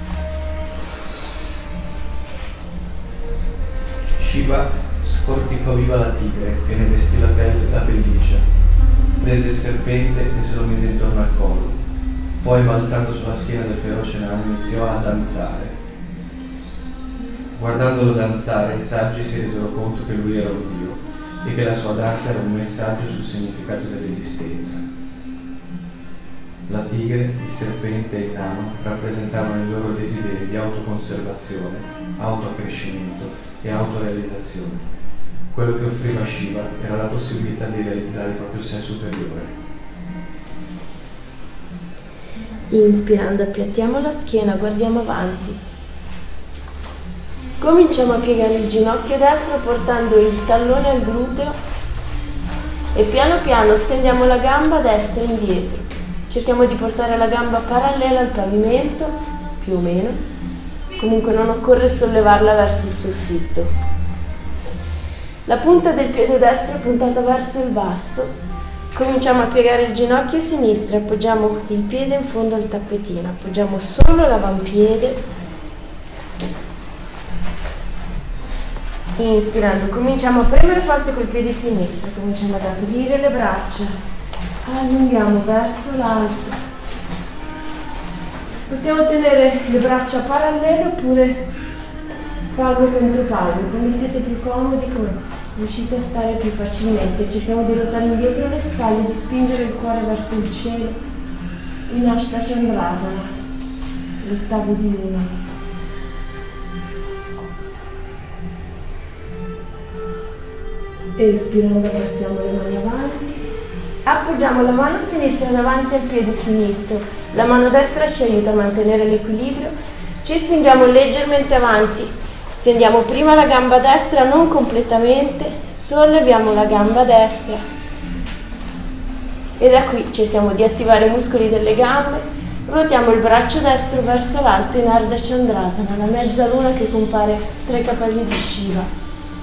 Shiva scorpicò viva la tigre e ne vestì la pelliccia. Prese il serpente e se lo mise intorno al collo. Poi, balzando sulla schiena del feroce nano, iniziò a danzare. Guardandolo danzare, i saggi si resero conto che lui era un dio e che la sua danza era un messaggio sul significato dell'esistenza. La tigre, il serpente e il nano rappresentavano i loro desideri di autoconservazione, autoaccrescimento e autorealizzazione. Quello che offriva Shiva era la possibilità di realizzare il proprio sé superiore. Inspirando appiattiamo la schiena, guardiamo avanti. Cominciamo a piegare il ginocchio destro portando il tallone al gluteo e piano piano stendiamo la gamba destra indietro. Cerchiamo di portare la gamba parallela al pavimento, più o meno. Comunque non occorre sollevarla verso il soffitto. La punta del piede destro è puntata verso il basso. Cominciamo a piegare il ginocchio sinistro e appoggiamo il piede in fondo al tappetino. Appoggiamo solo l'avampiede. Inspirando, cominciamo a premere forte col piede sinistro, cominciamo ad aprire le braccia, allunghiamo verso l'alto. Possiamo tenere le braccia parallele oppure palmo contro palmo, come siete più comodi, come riuscite a stare più facilmente. Cerchiamo di ruotare indietro le spalle, di spingere il cuore verso il cielo in Ashta Chandrasana, l'ottavo di luna. Espirando passiamo le mani avanti, appoggiamo la mano sinistra davanti al piede sinistro, la mano destra ci aiuta a mantenere l'equilibrio, ci spingiamo leggermente avanti, stendiamo prima la gamba destra non completamente, solleviamo la gamba destra e da qui cerchiamo di attivare i muscoli delle gambe, ruotiamo il braccio destro verso l'alto in Ardha Chandrasana, la mezzaluna che compare tra i capelli di Shiva.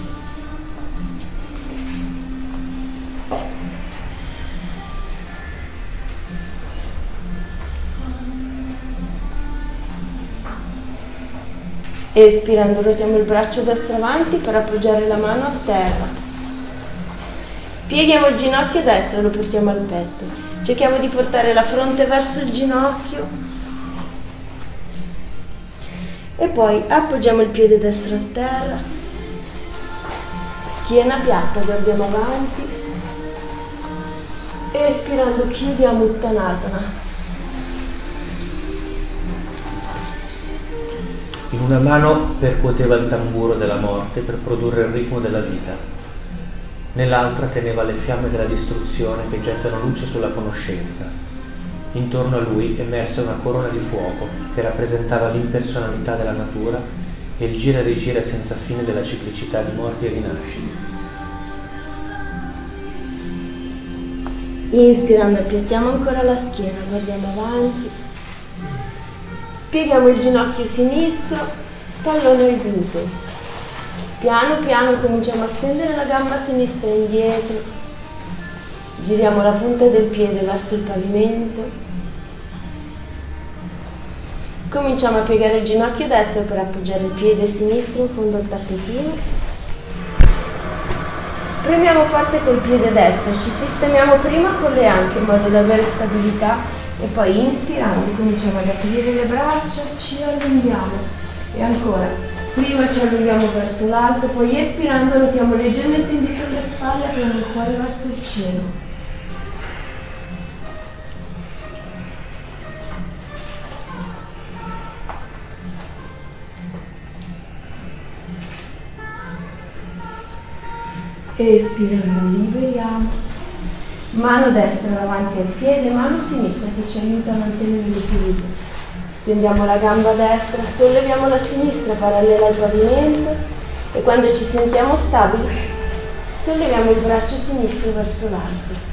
Espirando ruotiamo il braccio destro avanti per appoggiare la mano a terra. Pieghiamo il ginocchio destro e lo portiamo al petto. Cerchiamo di portare la fronte verso il ginocchio e poi appoggiamo il piede destro a terra, schiena piatta, guardiamo avanti. Espirando chiudiamo Uttanasana. In una mano percuoteva il tamburo della morte per produrre il ritmo della vita. nell'altra teneva le fiamme della distruzione che gettano luce sulla conoscenza. Intorno a lui emerse una corona di fuoco che rappresentava l'impersonalità della natura e il gira e rigira senza fine della ciclicità di morti e rinascite. Inspirando appiattiamo ancora la schiena, guardiamo avanti, pieghiamo il ginocchio sinistro, tallone il gluteo. Piano piano cominciamo a stendere la gamba sinistra indietro, giriamo la punta del piede verso il pavimento, cominciamo a piegare il ginocchio destro per appoggiare il piede sinistro in fondo al tappetino. Premiamo forte col piede destro, ci sistemiamo prima con le anche in modo da avere stabilità e poi inspirando cominciamo ad aprire le braccia, ci allunghiamo e ancora, prima ci allunghiamo verso l'alto, poi espirando notiamo leggermente indietro le spalle, apriamo il cuore verso il cielo. Espirando liberiamo, mano destra davanti al piede, mano sinistra che ci aiuta a mantenere l'equilibrio. Stendiamo la gamba destra, solleviamo la sinistra parallela al pavimento e quando ci sentiamo stabili solleviamo il braccio sinistro verso l'alto.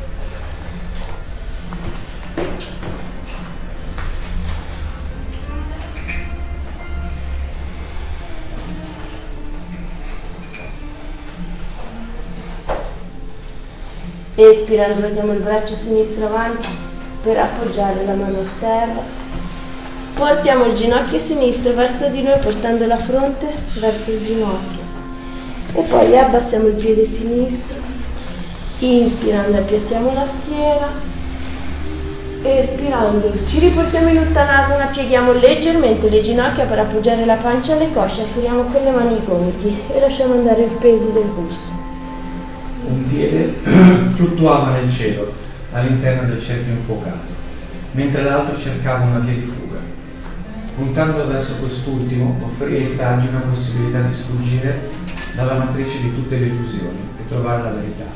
Espirando mettiamo il braccio sinistro avanti per appoggiare la mano a terra. Portiamo il ginocchio sinistro verso di noi portando la fronte verso il ginocchio. E poi abbassiamo il piede sinistro. Inspirando appiattiamo la schiena. Espirando ci riportiamo in Uttanasana, pieghiamo leggermente le ginocchia per appoggiare la pancia alle cosce, afferriamo con le mani i gomiti e lasciamo andare il peso del busto. Un piede fluttuava nel cielo all'interno del cerchio infuocato, mentre l'altro cercava una via di fuga. Puntando verso quest'ultimo, offrì ai saggi una possibilità di sfuggire dalla matrice di tutte le illusioni e trovare la verità.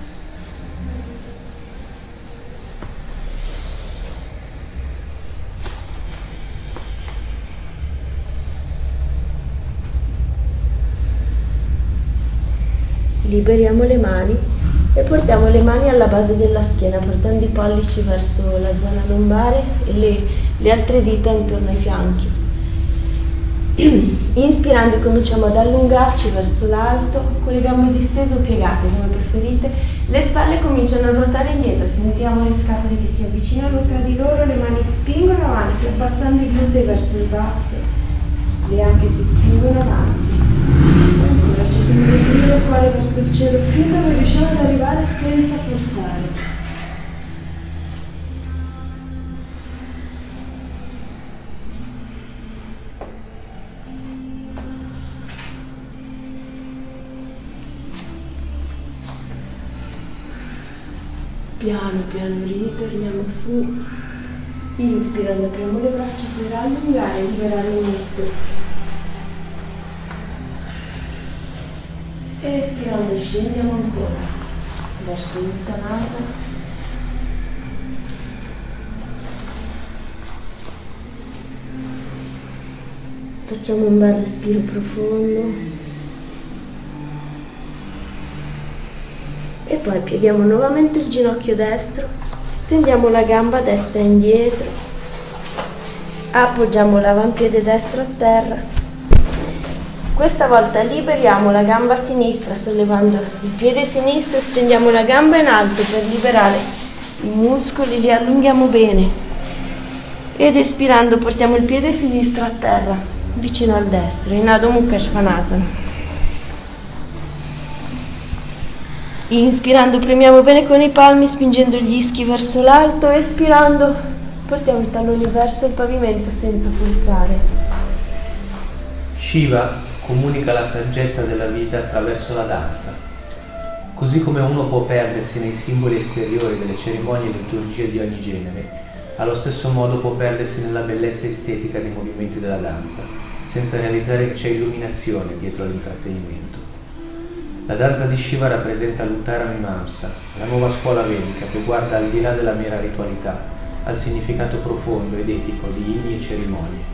Liberiamo le mani e portiamo le mani alla base della schiena, portando i pollici verso la zona lombare e le altre dita intorno ai fianchi. Inspirando cominciamo ad allungarci verso l'alto, con le gambe distese o piegate come preferite. Le spalle cominciano a ruotare indietro, sentiamo le scapole che si avvicinano tra di loro, le mani spingono avanti, abbassando i glutei verso il basso, le anche si spingono avanti. Ancora cerchiamo di venire fuori verso il cielo fin dove riusciamo ad arrivare senza forzare. Piano piano ritorniamo su, inspirando apriamo le braccia per allungare e liberare il muscolo. Espirando scendiamo ancora verso l'Uttanasana. Facciamo un bel respiro profondo e poi pieghiamo nuovamente il ginocchio destro, stendiamo la gamba destra indietro, appoggiamo l'avampiede destro a terra. Questa volta liberiamo la gamba sinistra sollevando il piede sinistro, stendiamo la gamba in alto per liberare i muscoli, li allunghiamo bene ed espirando portiamo il piede sinistro a terra vicino al destro in Adho Mukha Svanasana. Inspirando premiamo bene con i palmi spingendo gli ischi verso l'alto, espirando portiamo i talloni verso il pavimento senza forzare. Shiva comunica la saggezza della vita attraverso la danza. Così come uno può perdersi nei simboli esteriori delle cerimonie e liturgie di ogni genere, allo stesso modo può perdersi nella bellezza estetica dei movimenti della danza, senza realizzare che c'è illuminazione dietro all'intrattenimento. La danza di Shiva rappresenta l'Uttara Mimamsa, la nuova scuola vedica che guarda al di là della mera ritualità, al significato profondo ed etico di inni e cerimonie.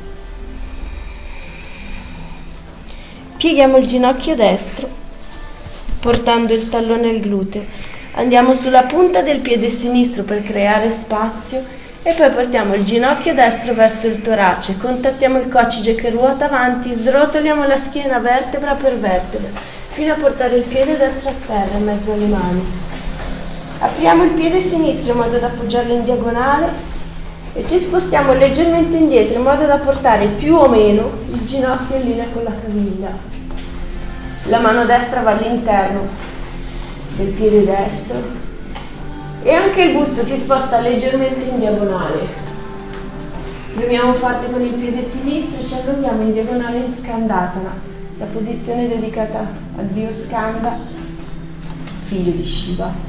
Pieghiamo il ginocchio destro, portando il tallone al gluteo. Andiamo sulla punta del piede sinistro per creare spazio e poi portiamo il ginocchio destro verso il torace. Contattiamo il coccige che ruota avanti, srotoliamo la schiena vertebra per vertebra, fino a portare il piede destro a terra in mezzo alle mani. Apriamo il piede sinistro in modo da appoggiarlo in diagonale e ci spostiamo leggermente indietro in modo da portare più o meno il ginocchio in linea con la caviglia. La mano destra va all'interno del piede destro e anche il busto si sposta leggermente in diagonale. Premiamo forte con il piede sinistro e ci allunghiamo in diagonale in Skandasana, la posizione dedicata al dio Skanda, figlio di Shiva.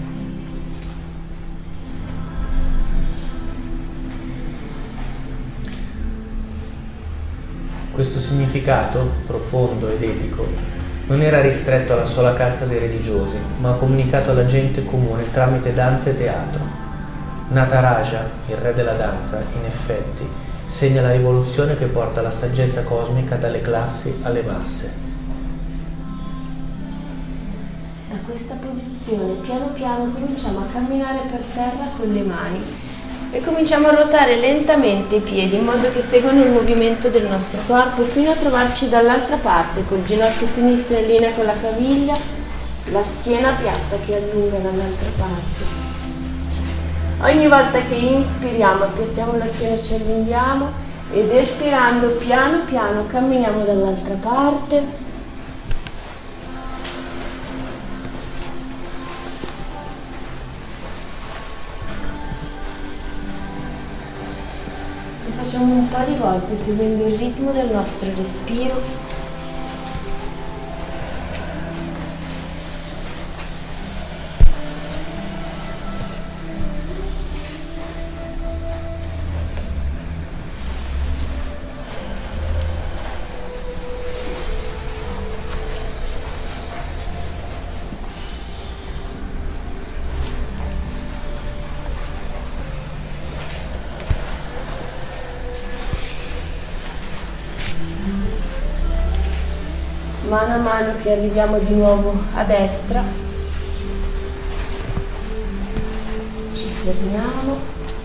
Questo significato, profondo ed etico, non era ristretto alla sola casta dei religiosi, ma comunicato alla gente comune tramite danza e teatro. Nataraja, il re della danza, in effetti, segna la rivoluzione che porta la saggezza cosmica dalle classi alle masse. Da questa posizione, piano piano, cominciamo a camminare per terra con le mani e cominciamo a ruotare lentamente i piedi in modo che seguano il movimento del nostro corpo fino a trovarci dall'altra parte, col ginocchio sinistro in linea con la caviglia, la schiena piatta che allunga dall'altra parte. Ogni volta che inspiriamo appiattiamo la schiena e ci allunghiamo ed espirando piano piano camminiamo dall'altra parte. Facciamo un po' di volte seguendo il ritmo del nostro respiro. Mano a mano che arriviamo di nuovo a destra, ci fermiamo,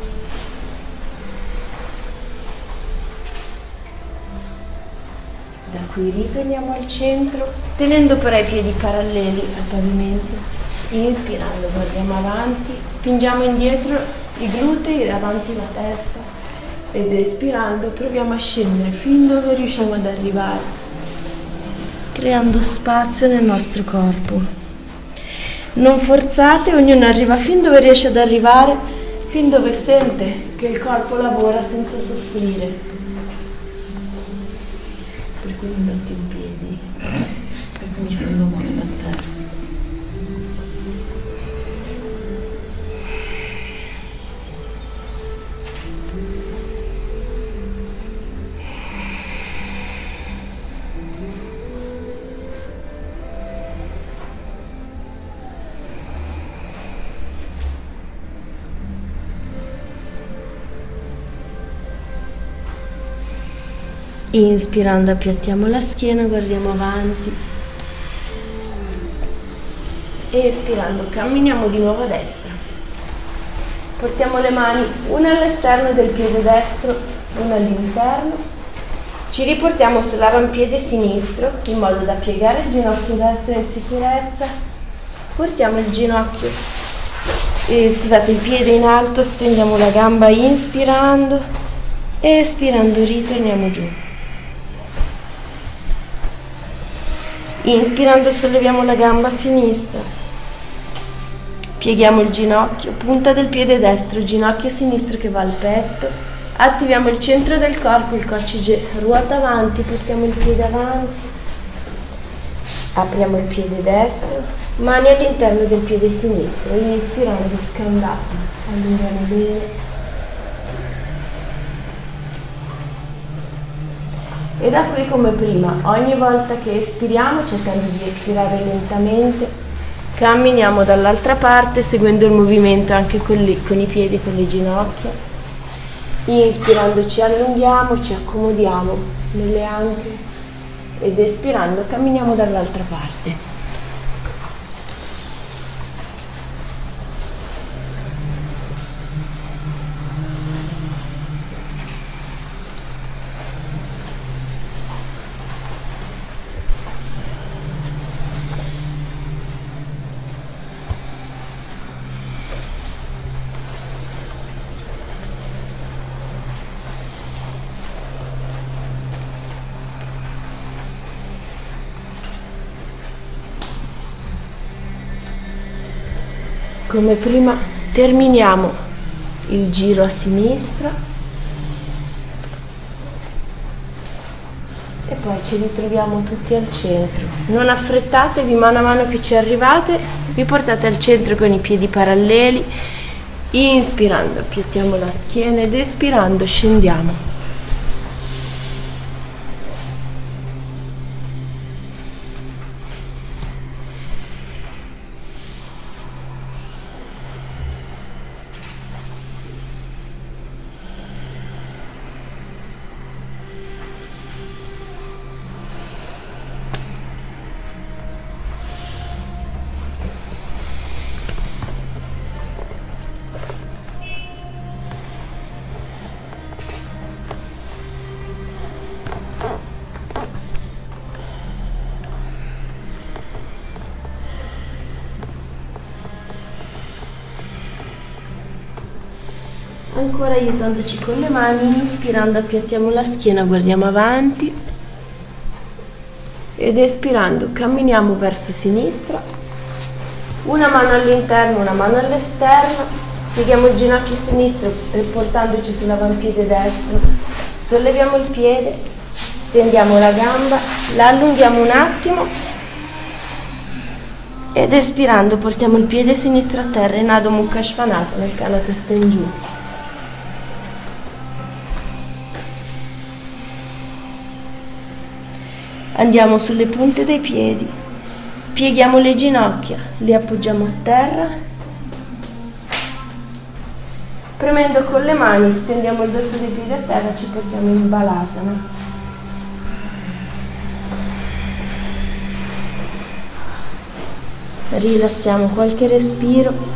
da qui ritorniamo al centro, tenendo però i piedi paralleli al pavimento. Inspirando guardiamo avanti, spingiamo indietro i glutei e avanti la testa ed espirando proviamo a scendere fin dove riusciamo ad arrivare, creando spazio nel nostro corpo. Non forzate, ognuno arriva fin dove riesce ad arrivare, fin dove sente che il corpo lavora senza soffrire. Per cui mi metto in piedi, perché mi fermo molto a terra. Inspirando appiattiamo la schiena, guardiamo avanti. Espirando camminiamo di nuovo a destra. Portiamo le mani una all'esterno del piede destro, una all'interno. Ci riportiamo sull'avampiede sinistro in modo da piegare il ginocchio destro in sicurezza. Portiamo il ginocchio, il piede in alto, stendiamo la gamba inspirando. Espirando ritorniamo giù. Inspirando solleviamo la gamba sinistra, pieghiamo il ginocchio, punta del piede destro, ginocchio sinistro che va al petto, attiviamo il centro del corpo, il coccige ruota avanti, portiamo il piede avanti, apriamo il piede destro, mani all'interno del piede sinistro, inspirando Skandasana, allunghiamo bene. E da qui come prima, ogni volta che espiriamo, cercando di espirare lentamente, camminiamo dall'altra parte seguendo il movimento anche con i piedi e con le ginocchia. Inspirando ci allunghiamo, ci accomodiamo nelle anche ed espirando camminiamo dall'altra parte. Come prima terminiamo il giro a sinistra e poi ci ritroviamo tutti al centro. Non affrettatevi, mano a mano che ci arrivate vi portate al centro con i piedi paralleli. Inspirando appiattiamo la schiena ed espirando scendiamo. Ancora aiutandoci con le mani, inspirando appiattiamo la schiena, guardiamo avanti ed espirando camminiamo verso sinistra, una mano all'interno, una mano all'esterno, pieghiamo il ginocchio sinistro e portandoci sull'avampiede destro, solleviamo il piede, stendiamo la gamba, la allunghiamo un attimo ed espirando portiamo il piede sinistro a terra in Adho Mukha Svanasana, il calo a testa in giù. Andiamo sulle punte dei piedi, pieghiamo le ginocchia, le appoggiamo a terra, premendo con le mani stendiamo il dorso dei piedi a terra e ci portiamo in Balasana. Rilassiamo qualche respiro.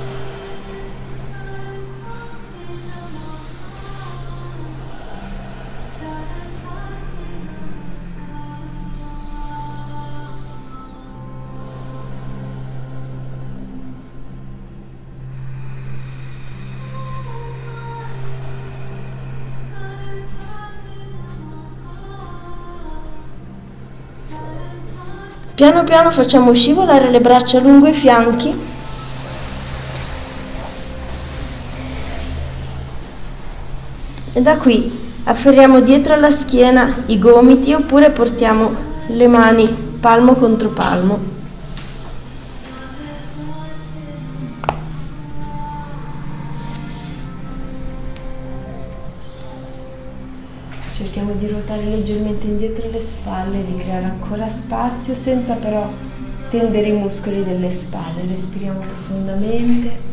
Piano piano facciamo scivolare le braccia lungo i fianchi e da qui afferriamo dietro alla schiena i gomiti oppure portiamo le mani palmo contro palmo. Cerchiamo di ruotare leggermente indietro le spalle, di creare ancora spazio senza però tendere i muscoli delle spalle. Respiriamo profondamente.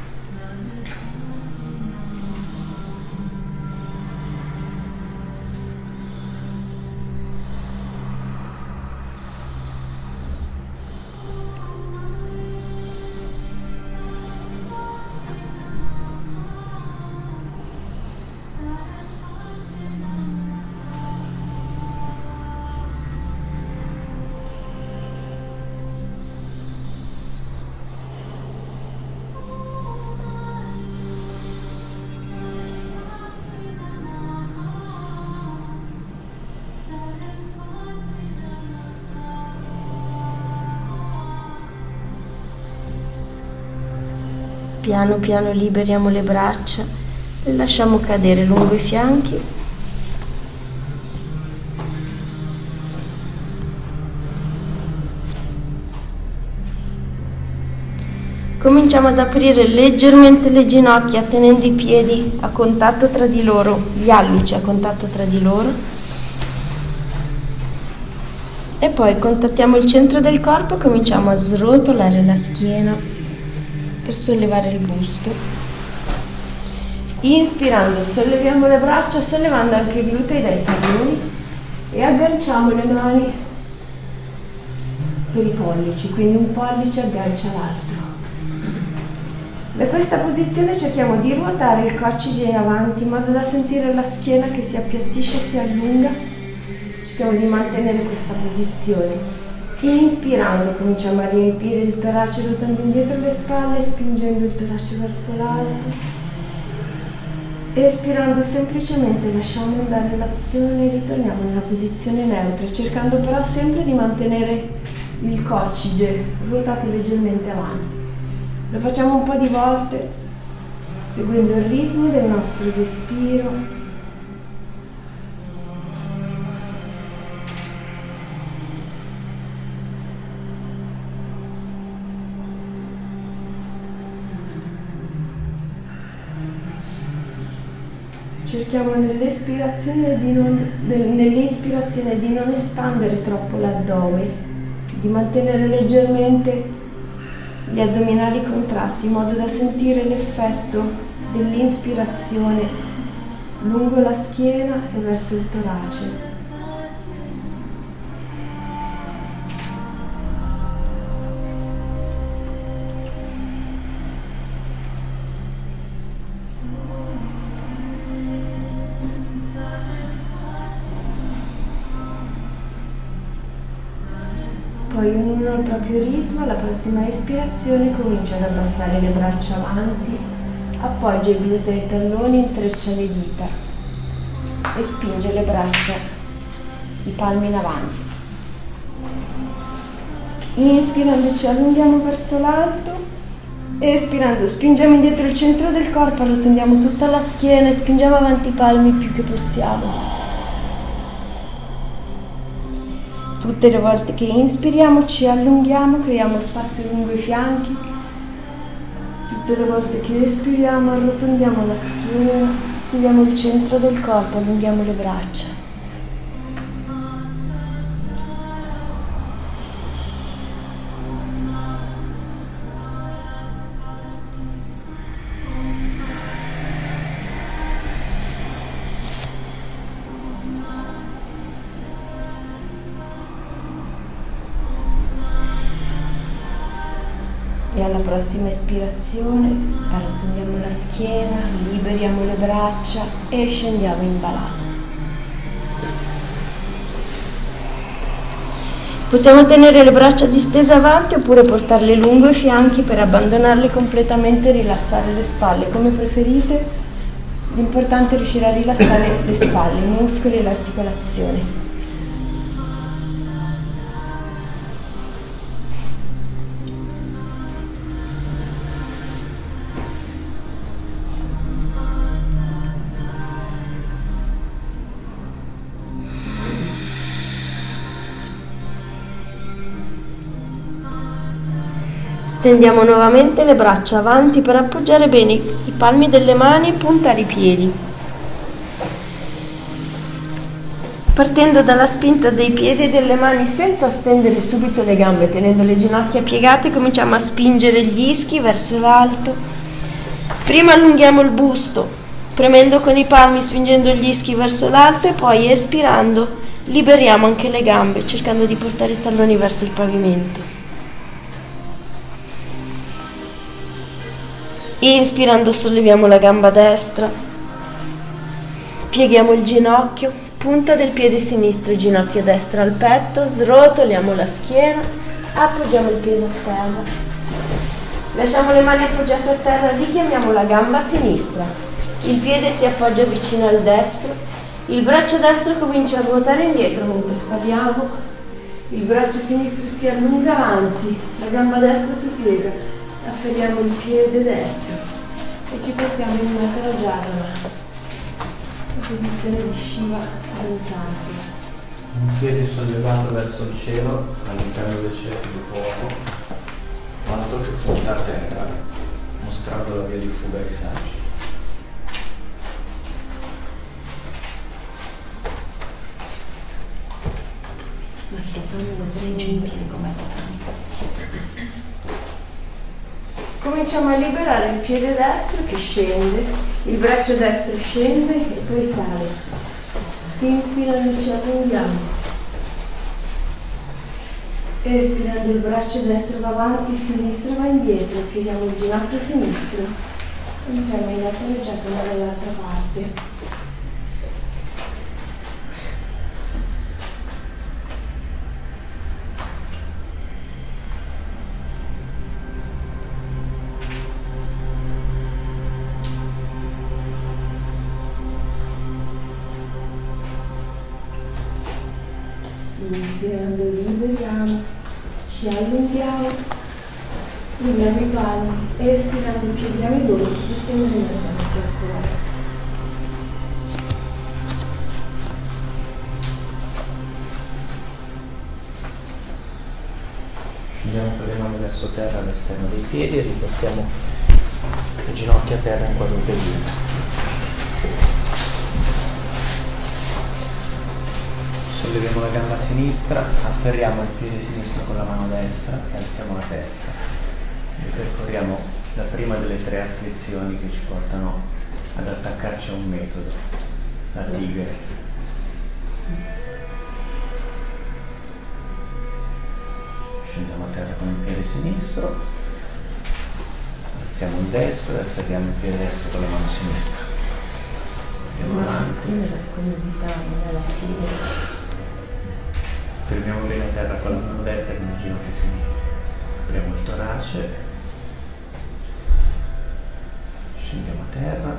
Piano piano liberiamo le braccia e lasciamo cadere lungo i fianchi. Cominciamo ad aprire leggermente le ginocchia tenendo i piedi a contatto tra di loro, gli alluci a contatto tra di loro. E poi contattiamo il centro del corpo e cominciamo a srotolare la schiena per sollevare il busto. Inspirando solleviamo le braccia, sollevando anche i glutei dai talloni e agganciamo le mani per i pollici, quindi un pollice aggancia l'altro. Da questa posizione cerchiamo di ruotare il coccige in avanti in modo da sentire la schiena che si appiattisce e si allunga. Cerchiamo di mantenere questa posizione. Inspirando cominciamo a riempire il torace ruotando indietro le spalle, spingendo il torace verso l'alto. Espirando semplicemente lasciamo andare l'azione e ritorniamo nella posizione neutra, cercando però sempre di mantenere il coccige ruotato leggermente avanti. Lo facciamo un po' di volte, seguendo il ritmo del nostro respiro. Cerchiamo nell'inspirazione di non espandere troppo l'addome, di mantenere leggermente gli addominali contratti in modo da sentire l'effetto dell'inspirazione lungo la schiena e verso il torace. Poi ognuno al proprio ritmo, alla prossima espirazione comincia ad abbassare le braccia avanti, appoggia i glutei ai talloni, intreccia le dita e spinge le braccia, i palmi in avanti. Inspirando ci allunghiamo verso l'alto, espirando spingiamo indietro il centro del corpo, arrotondiamo tutta la schiena e spingiamo avanti i palmi il più che possiamo. Tutte le volte che inspiriamo ci allunghiamo, creiamo spazio lungo i fianchi. Tutte le volte che espiriamo arrotondiamo la schiena, togliamo il centro del corpo, allunghiamo le braccia. E alla prossima espirazione arrotondiamo la schiena, liberiamo le braccia e scendiamo in balata. Possiamo tenere le braccia distese avanti oppure portarle lungo i fianchi per abbandonarle completamente e rilassare le spalle, come preferite. L'importante è riuscire a rilassare le spalle, i muscoli e l'articolazione. Stendiamo nuovamente le braccia avanti per appoggiare bene i palmi delle mani e puntare i piedi. Partendo dalla spinta dei piedi e delle mani senza stendere subito le gambe, tenendo le ginocchia piegate, cominciamo a spingere gli ischi verso l'alto. Prima allunghiamo il busto, premendo con i palmi, spingendo gli ischi verso l'alto e poi espirando liberiamo anche le gambe, cercando di portare i talloni verso il pavimento. Inspirando solleviamo la gamba destra, pieghiamo il ginocchio, punta del piede sinistro, ginocchio destro al petto, srotoliamo la schiena, appoggiamo il piede a terra, lasciamo le mani appoggiate a terra, richiamiamo la gamba sinistra, il piede si appoggia vicino al destro, il braccio destro comincia a ruotare indietro mentre saliamo, il braccio sinistro si allunga avanti, la gamba destra si piega. Afferriamo il piede destro e ci portiamo in Natarajasana, la posizione di Shiva avanzante. Un piede sollevato verso il cielo all'interno del cerchio di fuoco, l'altro che punta a terra, mostrando la via di fuga ai saggi. Mattina. Sii gentile come Cominciamo a liberare il piede destro che scende, il braccio destro scende e poi sale. Inspirando ci allunghiamo. Espirando il braccio destro va avanti, il sinistro va indietro, pieghiamo il ginocchio sinistro. Entriamo in appoggiazione dall'altra parte. Inspirando liberiamo, ci allunghiamo, prendiamo i palmi, espirando pieghiamo i denti per tenere la circolare. Scendiamo con le mani verso terra all'esterno dei piedi e riportiamo le ginocchia a terra in quadrupedino. Solleviamo la gamba sinistra, afferriamo il piede sinistro con la mano destra e alziamo la testa. E percorriamo la prima delle 3 afflizioni che ci portano ad attaccarci a un metodo, la tigre. Scendiamo a terra con il piede sinistro, alziamo il destro e afferriamo il piede destro con la mano sinistra. Andiamo avanti. nella scomodità, nella tigre. Fermiamo bene a terra con la mano destra e con il ginocchio sinistro. Apriamo il torace, scendiamo a terra,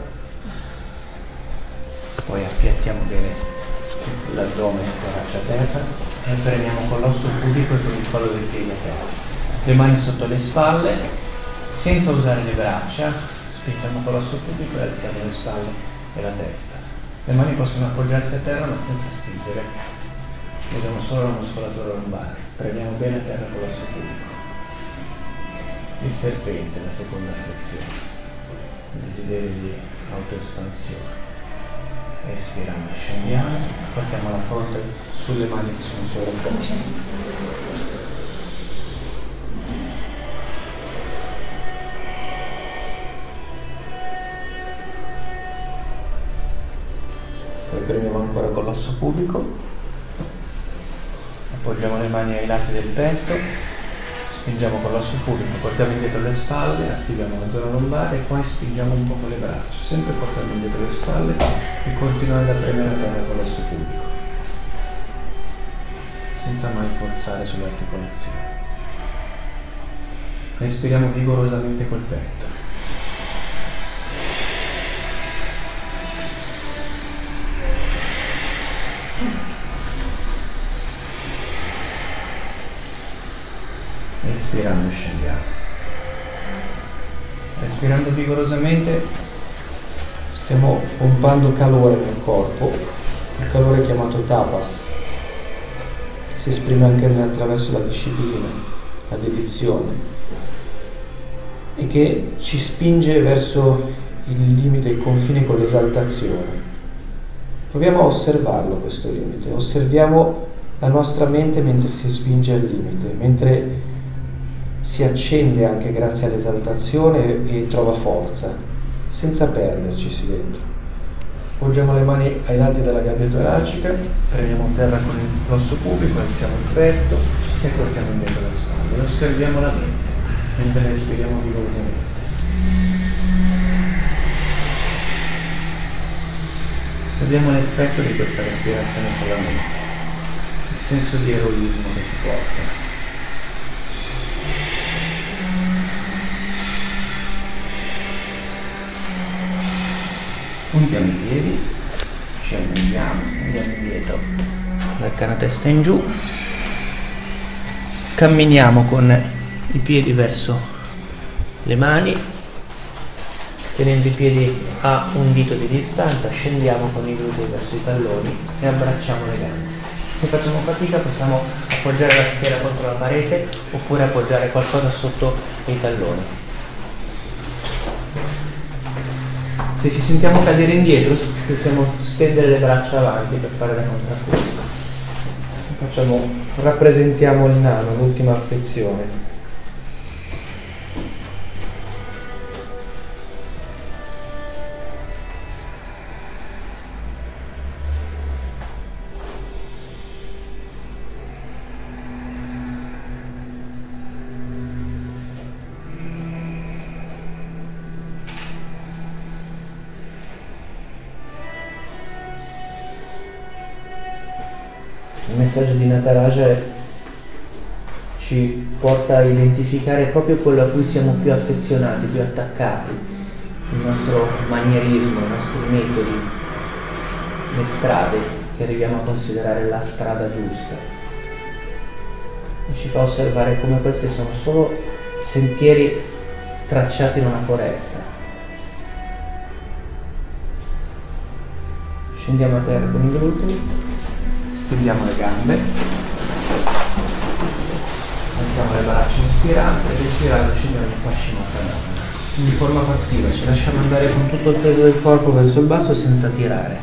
poi appiattiamo bene l'addome e il torace a terra e premiamo con l'osso pubico e con il collo dei piedi a terra. Le mani sotto le spalle, senza usare le braccia, spingiamo con l'osso pubico e alziamo le spalle e la testa. Le mani possono appoggiarsi a terra ma senza spingere. Usiamo solo la muscolatura lombare, prendiamo bene a terra con l'osso pubico. Il serpente, la seconda afflizione, il desiderio di autoespansione. Espirando, scendiamo, portiamo la fronte sulle mani che sono sovrapposte. Poi premiamo ancora con l'osso pubico. Appoggiamo le mani ai lati del petto, spingiamo con l'osso pubico, portiamo indietro le spalle, attiviamo la zona lombare e poi spingiamo un po' con le braccia, sempre portando indietro le spalle e continuando a premere la terra con l'osso pubico, senza mai forzare sulle articolazioni. Respiriamo vigorosamente col petto. Respirando scendiamo. Respirando vigorosamente stiamo pompando calore nel corpo, il calore chiamato tapas, che si esprime anche attraverso la disciplina, la dedizione e che ci spinge verso il limite, il confine con l'esaltazione. Proviamo a osservarlo questo limite, osserviamo la nostra mente mentre si spinge al limite, mentre si accende anche grazie all'esaltazione e trova forza, senza perderci dentro. Poggiamo le mani ai lati della gabbia toracica, premiamo terra con l'osso pubico, alziamo il petto e portiamo indietro le spalle. Osserviamo la mente mentre respiriamo vigorosamente. Osserviamo l'effetto di questa respirazione sulla mente, il senso di eroismo che ci porta. Puntiamo i piedi, ci allunghiamo, andiamo indietro dal canatesta in giù, camminiamo con i piedi verso le mani, tenendo i piedi a un dito di distanza, scendiamo con i glutei verso i talloni e abbracciamo le gambe. Se facciamo fatica possiamo appoggiare la schiena contro la parete oppure appoggiare qualcosa sotto i talloni. Se ci sentiamo cadere indietro, possiamo stendere le braccia avanti per fare da contrappunto. rappresentiamo il nano, l'ultima affezione. Il messaggio di Nataraja ci porta a identificare proprio quello a cui siamo più affezionati, più attaccati, il nostro manierismo, i nostri metodi, le strade che arriviamo a considerare la strada giusta. E ci fa osservare come questi sono solo sentieri tracciati in una foresta. Scendiamo a terra con i glutei. Stendiamo le gambe, alziamo le braccia inspirando ed espirando scendiamo il Paschimottanasana. In forma passiva ci lasciamo andare con tutto il peso del corpo verso il basso senza tirare.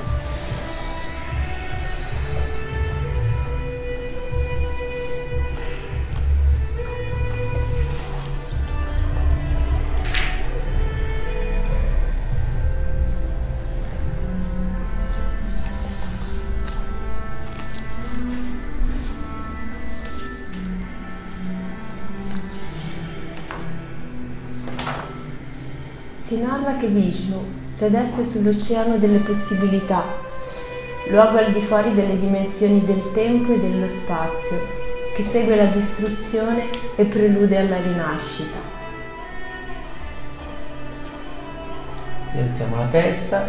Si narra che Vishnu sedesse sull'oceano delle possibilità, luogo al di fuori delle dimensioni del tempo e dello spazio, che segue la distruzione e prelude alla rinascita. Alziamo la testa,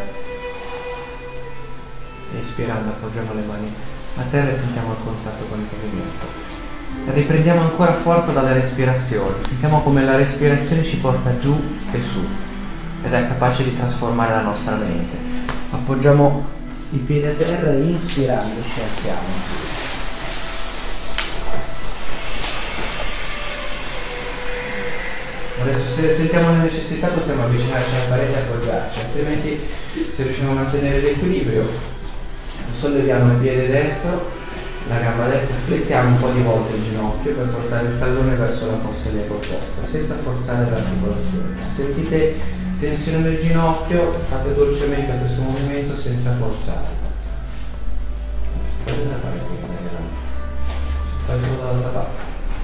espirando appoggiamo le mani a terra e sentiamo il contatto con il pavimento. Riprendiamo ancora forza dalle respirazioni, sentiamo come la respirazione ci porta giù e su ed è capace di trasformare la nostra mente. Appoggiamo i piedi a terra e inspirando ci alziamo. Adesso se sentiamo la necessità possiamo avvicinarci alla parete e appoggiarci, altrimenti se riusciamo a mantenere l'equilibrio solleviamo il piede destro, la gamba destra, flettiamo un po' di volte il ginocchio per portare il tallone verso la fossa iliaca opposta, senza forzare l'articolazione. Se sentite tensione del ginocchio, fate dolcemente questo movimento senza forzare. Prendete la parete, fate dall'altra parte.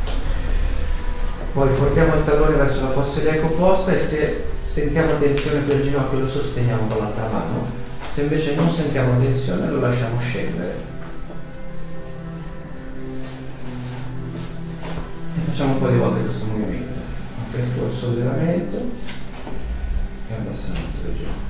Poi portiamo il tallone verso la fossa iliaca opposta e se sentiamo tensione per il ginocchio lo sosteniamo con l'altra mano. Se invece non sentiamo tensione lo lasciamo scendere. E facciamo un po' di volte questo movimento. Aperto il sollevamento e abbassamento del ginocchio.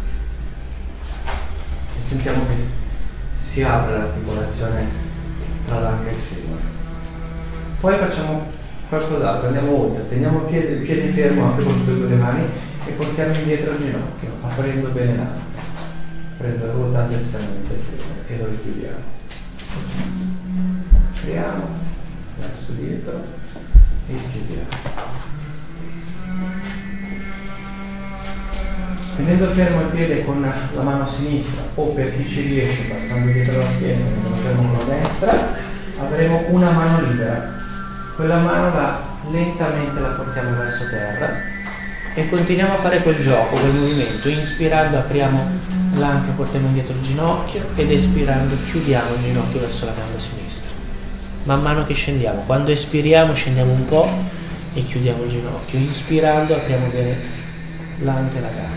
E sentiamo che si apre l'articolazione tra l'anca e il femore. Poi facciamo qualcos'altro, andiamo oltre, teniamo il piede fermo anche con tutte e due le mani e portiamo indietro il ginocchio, aprendo bene l'anca. Prendo la ruotata estremamente il femore e lo richiudiamo. Apriamo, verso dietro e schiudiamo. Tenendo fermo il piede con la mano sinistra o per chi ci riesce passando dietro la schiena, tenendo fermo con la destra, avremo una mano libera. Quella mano lentamente la portiamo verso terra e continuiamo a fare quel gioco, quel movimento. Inspirando apriamo l'anca, portiamo indietro il ginocchio ed espirando chiudiamo il ginocchio verso la gamba sinistra. Man mano che scendiamo, quando espiriamo scendiamo un po' e chiudiamo il ginocchio. Inspirando apriamo bene l'anca e la gamba.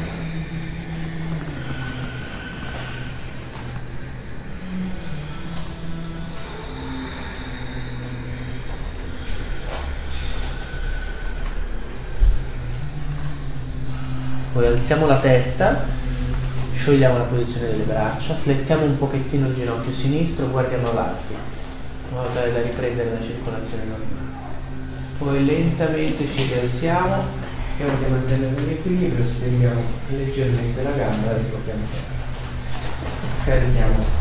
Poi alziamo la testa, sciogliamo la posizione delle braccia, flettiamo un pochettino il ginocchio sinistro, guardiamo avanti, in modo tale da riprendere la circolazione normale. Poi lentamente ci rialziamo e ora che manteniamo l'equilibrio stendiamo leggermente la gamba e riportiamo terra. Scarichiamo.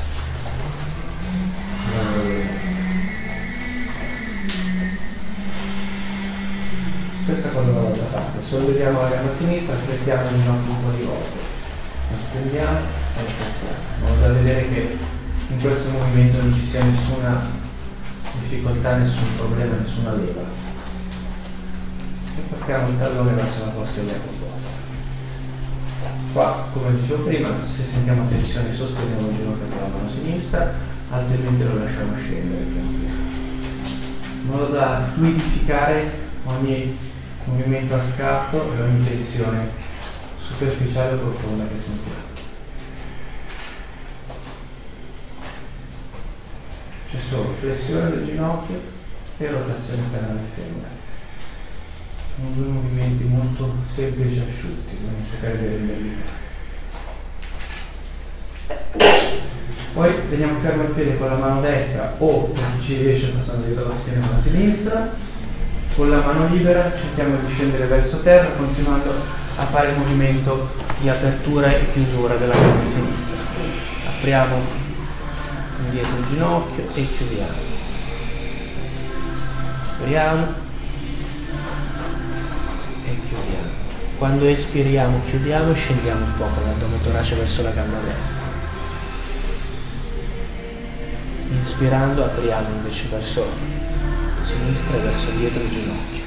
Stessa cosa dall'altra parte, solleviamo la gamba sinistra, flettiamo il ginocchio un po' di volte, lo stendiamo e lo flettiamo, in modo da vedere che in questo movimento non ci sia nessuna difficoltà, nessun problema, nessuna leva. E portiamo il tallone verso la posteriore opposta. Qua, come dicevo prima, se sentiamo tensione sosteniamo il ginocchio con la mano sinistra, altrimenti lo lasciamo scendere piano piano, in modo da fluidificare ogni movimento a scatto e ogni tensione superficiale o profonda che sentiamo. C'è solo flessione del ginocchio e rotazione esterna del femore. Sono due movimenti molto semplici e asciutti, dobbiamo cercare di renderli. Poi teniamo fermo il piede con la mano destra o, se ci riesce, passando dietro la schiena con la sinistra. Con la mano libera cerchiamo di scendere verso terra, continuando a fare il movimento di apertura e chiusura della gamba sinistra. Apriamo indietro il ginocchio e chiudiamo. Apriamo e chiudiamo. Quando espiriamo chiudiamo e scendiamo un po' con l'addome torace verso la gamba destra. Inspirando apriamo invece verso sinistra e verso dietro il ginocchio.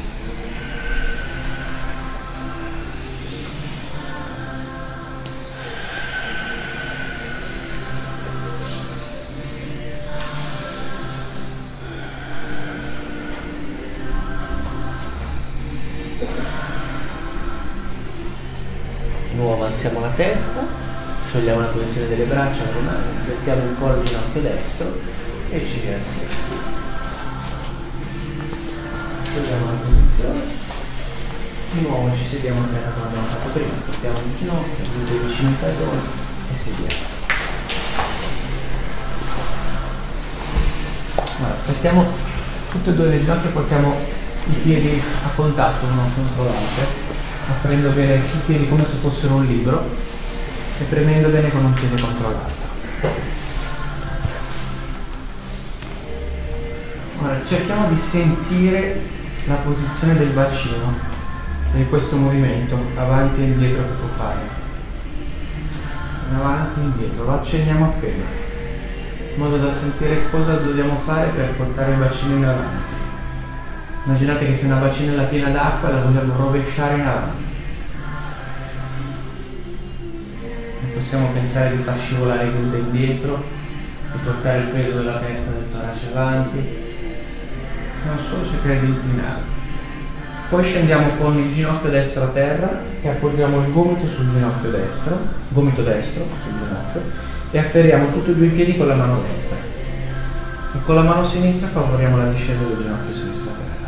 Di nuovo alziamo la testa, sciogliamo la posizione delle braccia, le mani, flettiamo un po' il ginocchio destro e ci rialziamo. Togliamo la posizione, di nuovo ci sediamo a terra come abbiamo fatto prima, portiamo il ginocchio, glutei vicino al tallone e sediamo. Allora, mettiamo tutte e due le ginocchia e portiamo i piedi a contatto uno contro l'altro, aprendo bene i piedi come se fossero un libro e premendo bene con un piede contro l'altro. Ora cerchiamo di sentire la posizione del bacino in questo movimento avanti e indietro che può fare. In avanti e indietro, lo accenniamo appena, in modo da sentire cosa dobbiamo fare per portare il bacino in avanti. Immaginate che se una bacinella piena d'acqua la vogliamo rovesciare in avanti. Non possiamo pensare di far scivolare i glutei indietro, di portare il peso della testa del torace avanti. Non solo cercare di inclinare. Poi scendiamo con il ginocchio destro a terra e appoggiamo il gomito sul ginocchio destro, gomito destro sul ginocchio, e afferriamo tutti e due i piedi con la mano destra. E con la mano sinistra favoriamo la discesa del ginocchio sinistro a terra.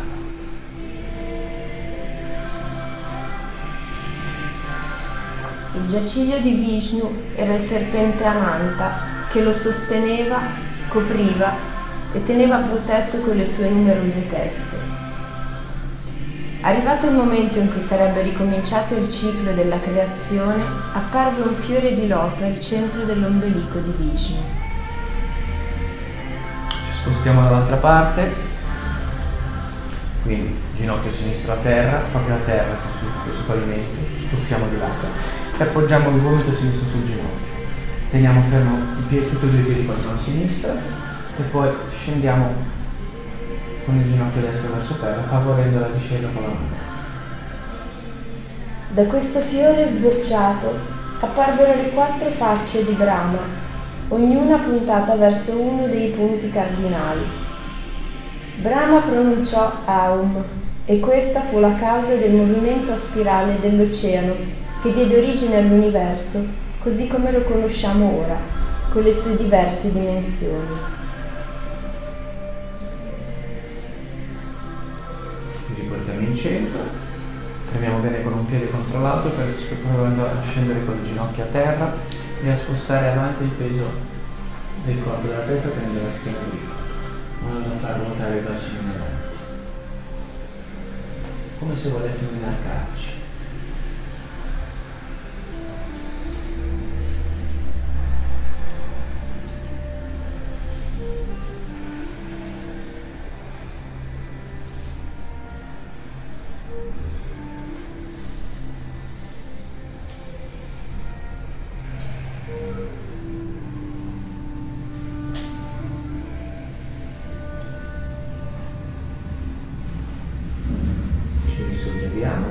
Il giaciglio di Vishnu era il serpente Ananta che lo sosteneva, copriva e teneva protetto con le sue numerose teste. Arrivato il momento in cui sarebbe ricominciato il ciclo della creazione, apparve un fiore di loto al centro dell'ombelico di Vishnu. Ci spostiamo dall'altra parte, quindi ginocchio sinistro a terra, proprio a terra sui pavimenti, spostiamo di lato e appoggiamo il gomito sinistro sul ginocchio. Teniamo fermo tutti e due i piedi con la mano sinistra e poi scendiamo con il ginocchio destro verso terra, favorendo la discesa con la mano. Da questo fiore sbocciato apparvero le 4 facce di Brahma, ognuna puntata verso uno dei punti cardinali. Brahma pronunciò Aum e questa fu la causa del movimento a spirale dell'oceano che diede origine all'universo così come lo conosciamo ora, con le sue diverse dimensioni. Riportiamo in centro, fermiamo bene con un piede contro l'altro, provando a scendere con le ginocchia a terra e a spostare avanti il peso del corpo della testa tenendo la schiena dritta, in modo da far ruotare il bacino in avanti, come se volessimo inarcarci. Respiriamo.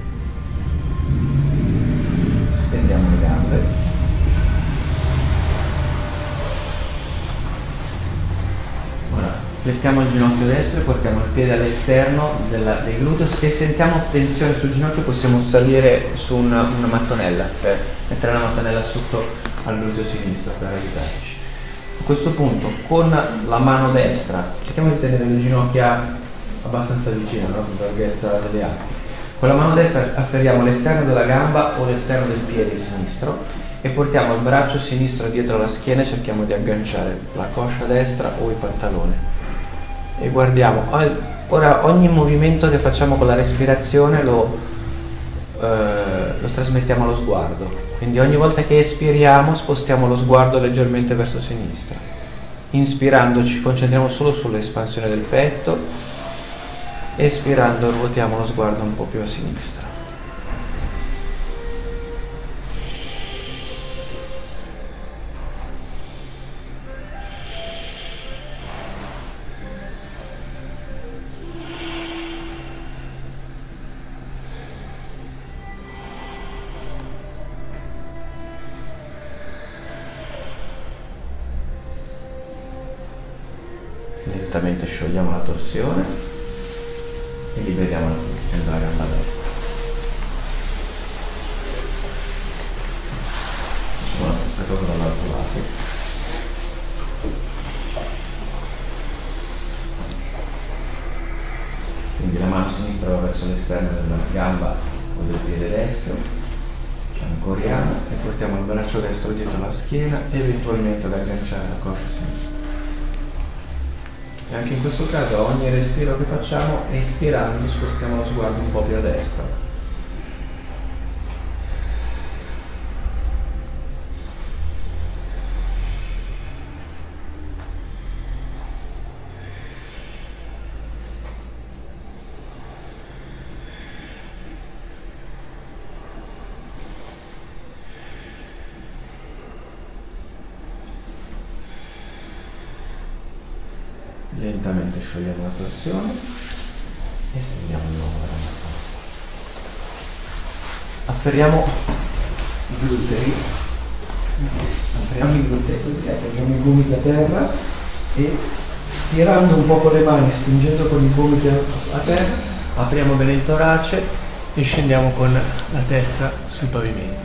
Stendiamo le gambe. Ora flettiamo il ginocchio destro e portiamo il piede all'esterno dei glutei. Se sentiamo tensione sul ginocchio possiamo salire su una mattonella, per mettere la mattonella sotto al gluteo sinistro per aiutarci. A questo punto con la mano destra cerchiamo di tenere le ginocchia abbastanza vicine, no? Con larghezza delle altre. Con la mano destra afferriamo l'esterno della gamba o l'esterno del piede sinistro e portiamo il braccio sinistro dietro la schiena e cerchiamo di agganciare la coscia destra o il pantalone. E guardiamo. Ora ogni movimento che facciamo con la respirazione lo trasmettiamo allo sguardo. Quindi ogni volta che espiriamo spostiamo lo sguardo leggermente verso sinistra. Inspirando ci concentriamo solo sull'espansione del petto. Espirando ruotiamo lo sguardo un po' più a sinistra. Lentamente sciogliamo la torsione e liberiamo la posizione della gamba destra. Facciamo la stessa cosa dall'altro lato. Quindi la mano sinistra va verso l'esterno della gamba o del piede destro, ci ancoriamo e portiamo il braccio destro dietro la schiena, eventualmente ad agganciare la coscia sinistra. E anche in questo caso a ogni respiro che facciamo, espirando spostiamo lo sguardo un po' più a destra. Lentamente sciogliamo la torsione e stendiamo di nuovo la gamba. Afferriamo i glutei, appoggiamo i gomiti a terra e tirando un po' con le mani, spingendo con i gomiti a terra, apriamo bene il torace e scendiamo con la testa sul pavimento.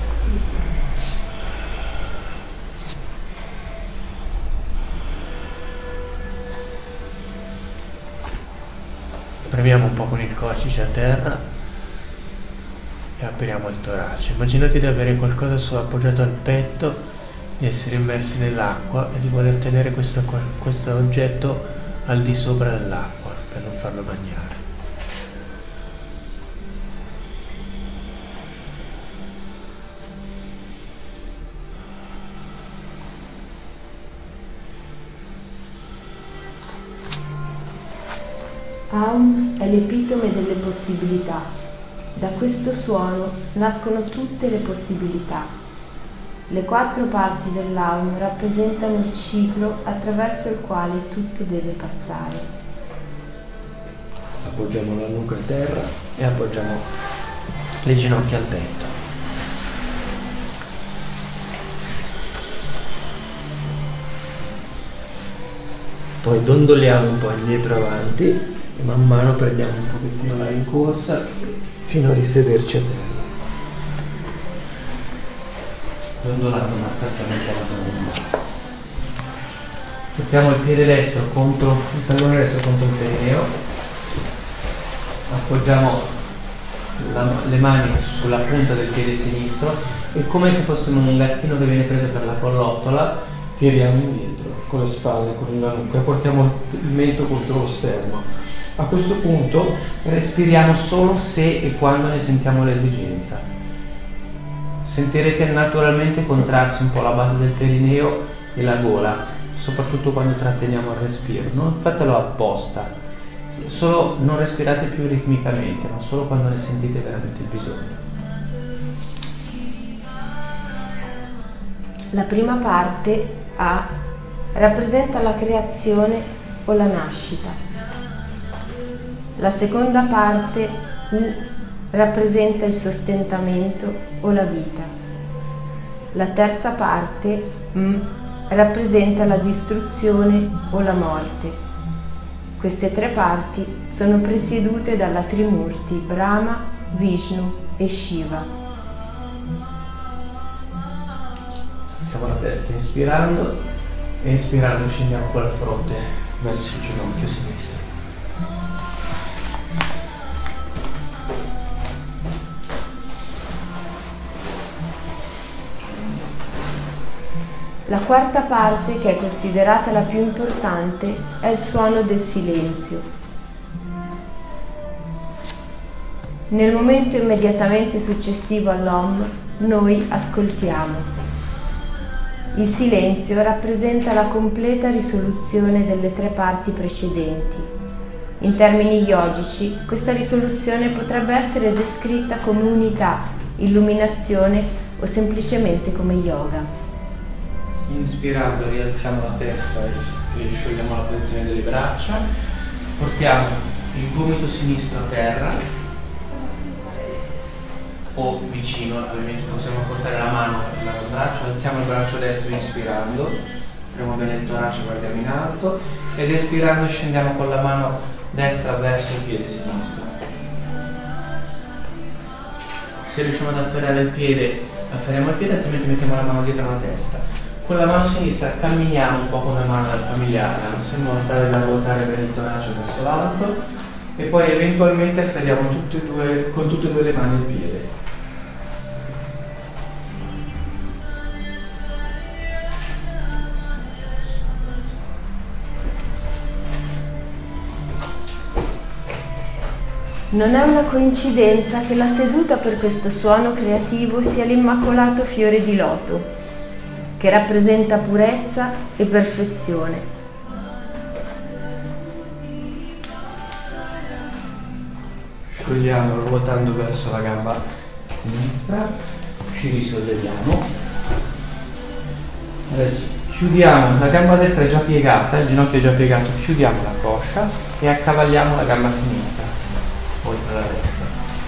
Premiamo un po' con il coccyge a terra e apriamo il torace. Immaginate di avere qualcosa appoggiato al petto, di essere immersi nell'acqua e di voler tenere questo oggetto al di sopra dell'acqua per non farlo bagnare. Aum è l'epitome delle possibilità. Da questo suono nascono tutte le possibilità. Le 4 parti dell'Aum rappresentano il ciclo attraverso il quale tutto deve passare. Appoggiamo la nuca a terra e appoggiamo le ginocchia al tetto. Poi dondoliamo un po' indietro e avanti. E man mano prendiamo un pochettino la rincorsa fino a risederci a terra. Dondolando massaggiamento alla colonna. Mettiamo il piede destro contro il tallone destro contro il perineo. Appoggiamo le mani sulla punta del piede sinistro e come se fossimo un gattino che viene preso per la collottola, tiriamo indietro con le spalle, con la nuca e portiamo il mento contro lo sterno. A questo punto respiriamo solo se e quando ne sentiamo l'esigenza. Sentirete naturalmente contrarsi un po' la base del perineo e la gola, soprattutto quando tratteniamo il respiro. Non fatelo apposta, solo non respirate più ritmicamente, ma solo quando ne sentite veramente il bisogno. La prima parte A rappresenta la creazione o la nascita. La seconda parte U rappresenta il sostentamento o la vita. La terza parte, M, rappresenta la distruzione o la morte. Queste tre parti sono presiedute dalla Trimurti Brahma, Vishnu e Shiva. Alziamo la testa inspirando e espirando scendiamo con la fronte verso il ginocchio sinistro. La quarta parte, che è considerata la più importante, è il suono del silenzio. Nel momento immediatamente successivo all'Om, noi ascoltiamo. Il silenzio rappresenta la completa risoluzione delle tre parti precedenti. In termini yogici, questa risoluzione potrebbe essere descritta come unità, illuminazione o semplicemente come yoga. Inspirando rialziamo la testa e sciogliamo la posizione delle braccia, portiamo il gomito sinistro a terra o vicino, ovviamente possiamo portare la mano all'avambraccio, alziamo il braccio destro inspirando, apriamo bene il torace, guardiamo in alto ed espirando scendiamo con la mano destra verso il piede sinistro. Se riusciamo ad afferrare il piede, afferriamo il piede, altrimenti mettiamo la mano dietro la testa. Con la mano sinistra camminiamo un po' come mano del familiare, in modo tale da ruotare bene il torace verso l'alto e poi eventualmente afferriamo con tutte e due le mani il piede. Non è una coincidenza che la seduta per questo suono creativo sia l'Immacolato Fiore di Loto, che rappresenta purezza e perfezione. Sciogliamo ruotando verso la gamba sinistra, ci risolleviamo. Adesso chiudiamo, la gamba destra è già piegata, il ginocchio è già piegato, chiudiamo la coscia e accavalliamo la gamba sinistra oltre la destra.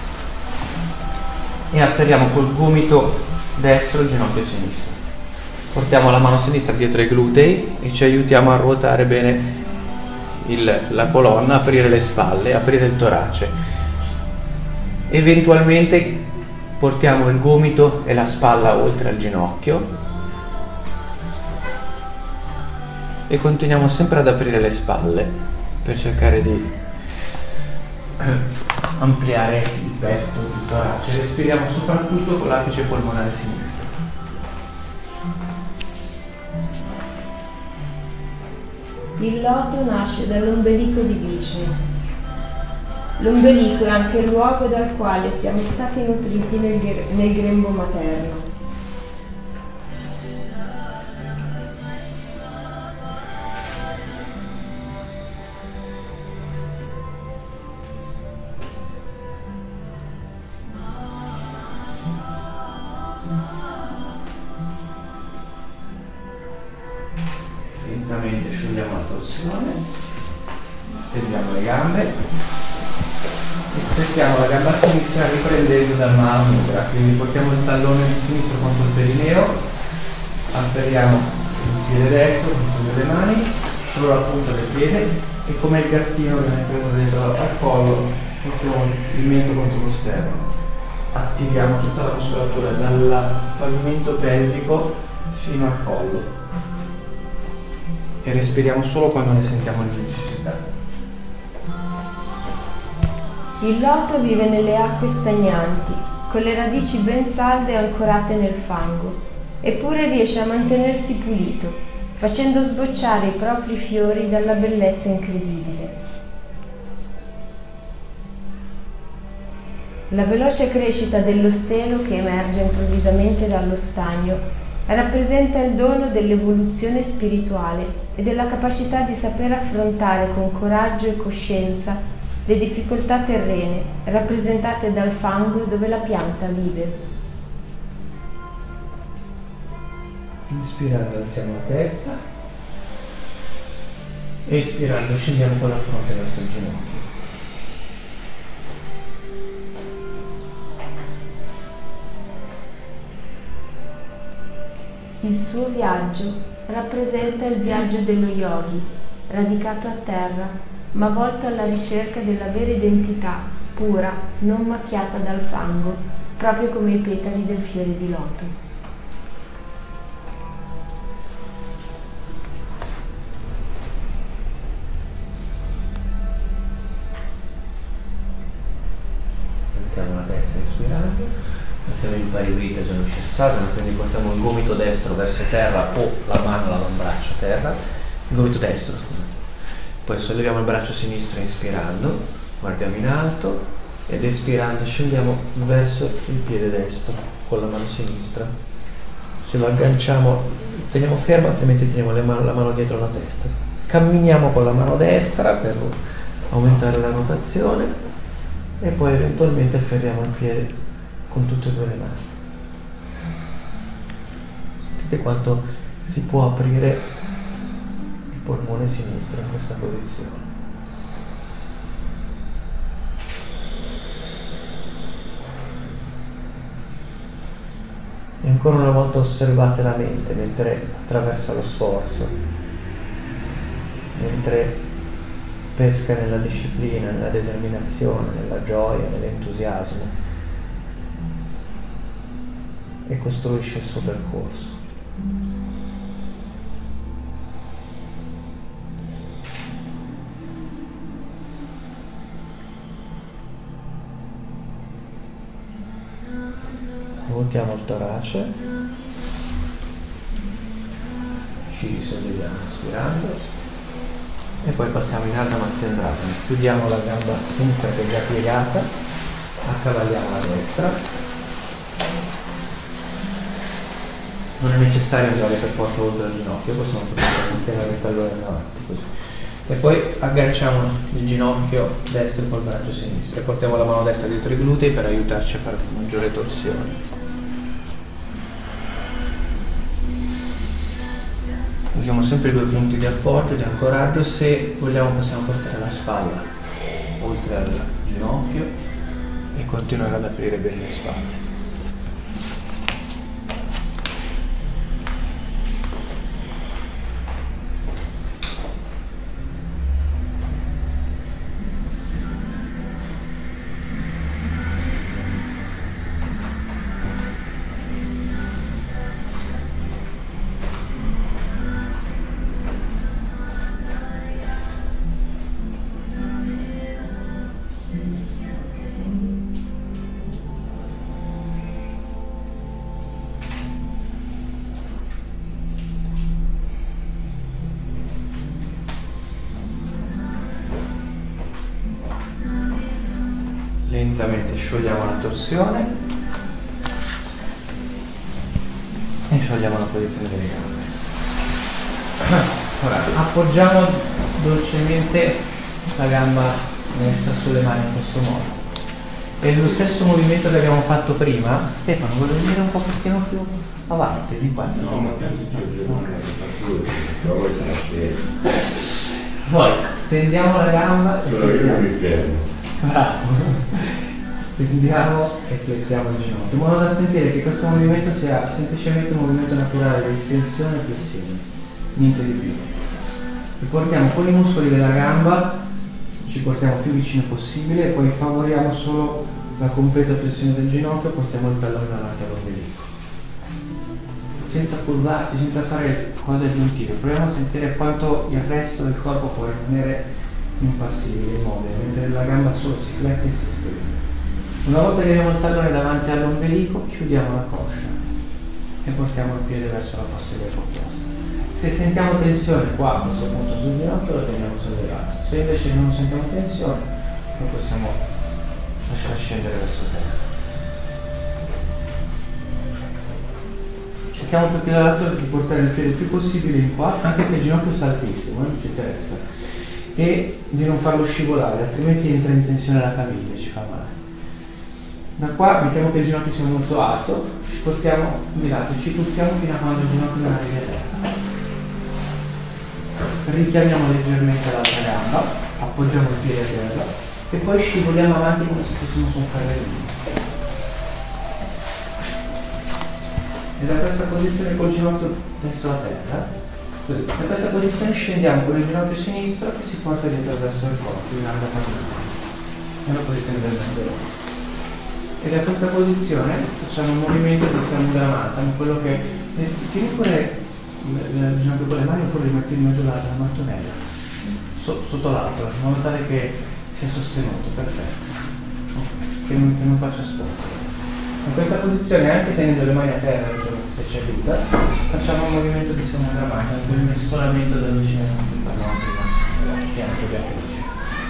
E afferriamo col gomito destro il ginocchio sinistro. Portiamo la mano sinistra dietro i glutei e ci aiutiamo a ruotare bene la colonna, aprire le spalle, aprire il torace. Eventualmente portiamo il gomito e la spalla oltre al ginocchio e continuiamo sempre ad aprire le spalle per cercare di ampliare il petto, il torace. Respiriamo soprattutto con l'apice polmonare sinistro. Il loto nasce dall'ombelico di Vishnu. L'ombelico è anche il luogo dal quale siamo stati nutriti nel grembo materno. Lentamente sciogliamo la torsione, stendiamo le gambe e pettiamo la gamba sinistra riprendendo dal Maha Mudra, quindi portiamo il tallone sinistro contro il perineo, afferriamo il piede destro con tutte le mani, solo la punta del piede e come il gattino che viene preso dentro al collo, portiamo il mento contro lo sterno. Attiviamo tutta la muscolatura dal pavimento pelvico fino al collo. E respiriamo solo quando ne sentiamo la necessità. Il loto vive nelle acque stagnanti, con le radici ben salde e ancorate nel fango, eppure riesce a mantenersi pulito, facendo sbocciare i propri fiori dalla bellezza incredibile. La veloce crescita dello stelo che emerge improvvisamente dallo stagno rappresenta il dono dell'evoluzione spirituale e della capacità di saper affrontare con coraggio e coscienza le difficoltà terrene rappresentate dal fango dove la pianta vive. Inspirando alziamo la testa, espirando scendiamo con la fronte verso il ginocchio. Il suo viaggio rappresenta il viaggio dello yogi, radicato a terra, ma volto alla ricerca della vera identità, pura, non macchiata dal fango, proprio come i petali del fiore di loto. Alziamo la testa inspirando, alziamo il parivrita già cessato, quindi portiamo il gomito destro verso terra o la mano, l'avambraccio a terra, il gomito destro, scusate. Poi solleviamo il braccio sinistro inspirando, guardiamo in alto ed espirando scendiamo verso il piede destro con la mano sinistra. Se lo agganciamo teniamo fermo, altrimenti teniamo la mano dietro la testa. Camminiamo con la mano destra per aumentare la rotazione e poi eventualmente afferriamo il piede con tutte e due le mani. Sentite quanto si può aprire il polmone sinistro in questa posizione. E ancora una volta osservate la mente mentre attraversa lo sforzo, mentre pesca nella disciplina, nella determinazione, nella gioia, nell'entusiasmo e costruisce il suo percorso. Ruotiamo il torace, ci risolleviamo ispirando e poi passiamo in Ardha Matsyendrasana. Chiudiamo la gamba sinistra che è già piegata, accavaliamo la destra. Non è necessario andare per forza oltre il ginocchio, possiamo tenere il tallone in avanti così. E poi agganciamo il ginocchio destro col braccio sinistro e portiamo la mano destra dietro i glutei per aiutarci a fare maggiore torsione. Usiamo sempre i due punti di appoggio, di ancoraggio. Se vogliamo possiamo portare la spalla oltre al ginocchio e continuare ad aprire bene le spalle. Lentamente sciogliamo la torsione e sciogliamo la posizione delle gambe. Ora appoggiamo dolcemente la gamba destra sulle mani in questo modo. E lo stesso movimento che abbiamo fatto prima, Stefano, volevo dire un pochettino più avanti, di qua se no. Poi stendiamo la gamba e bravo. Stendiamo e pieghiamo il ginocchio, in modo da sentire che questo movimento sia semplicemente un movimento naturale di estensione e flessione, niente di più. Riportiamo con i muscoli della gamba, ci portiamo più vicino possibile e poi favoriamo solo la completa flessione del ginocchio e portiamo il tallone davanti all'ombelico. Senza curvarsi, senza fare cose aggiuntive, proviamo a sentire quanto il resto del corpo può rimanere impassibile, immobile, mentre la gamba solo si flette e si stende. Una volta che abbiamo il tallone davanti all'ombelico, chiudiamo la coscia e portiamo il piede verso la posteriore opposta. Se sentiamo tensione qua a questo punto sul ginocchio lo teniamo sollevato, se invece non sentiamo tensione lo possiamo lasciare scendere verso terra. Cerchiamo più che altro di portare il piede il più possibile in qua, anche se il ginocchio sta altissimo, non ci interessa, e di non farlo scivolare, altrimenti entra in tensione la caviglia e ci fa male. Da qua mettiamo che il ginocchio sia molto alto, ci portiamo di lato, ci tuffiamo fino a quando il ginocchio non arriva a terra. Richiamiamo leggermente l'altra gamba, appoggiamo il piede a terra e poi scivoliamo avanti come se fossimo su un carrellino. E da questa posizione col ginocchio destro a terra, da questa posizione scendiamo con il ginocchio sinistro che si porta dietro verso il corpo, in larga padellone, nella posizione del pendolone. E da questa posizione facciamo un movimento di Samudra Matana, quello che tieni pure il ginocchio con le mani oppure li metti in mezzo alla mattonella, sotto l'altro, in modo tale che sia sostenuto, perfetto, che non faccia sforzo. In questa posizione, anche tenendo le mani a terra, se c'è aiuta, facciamo un movimento di Samudra Matana, quel mescolamento da vicino che parlavamo prima, fianco di altre luci.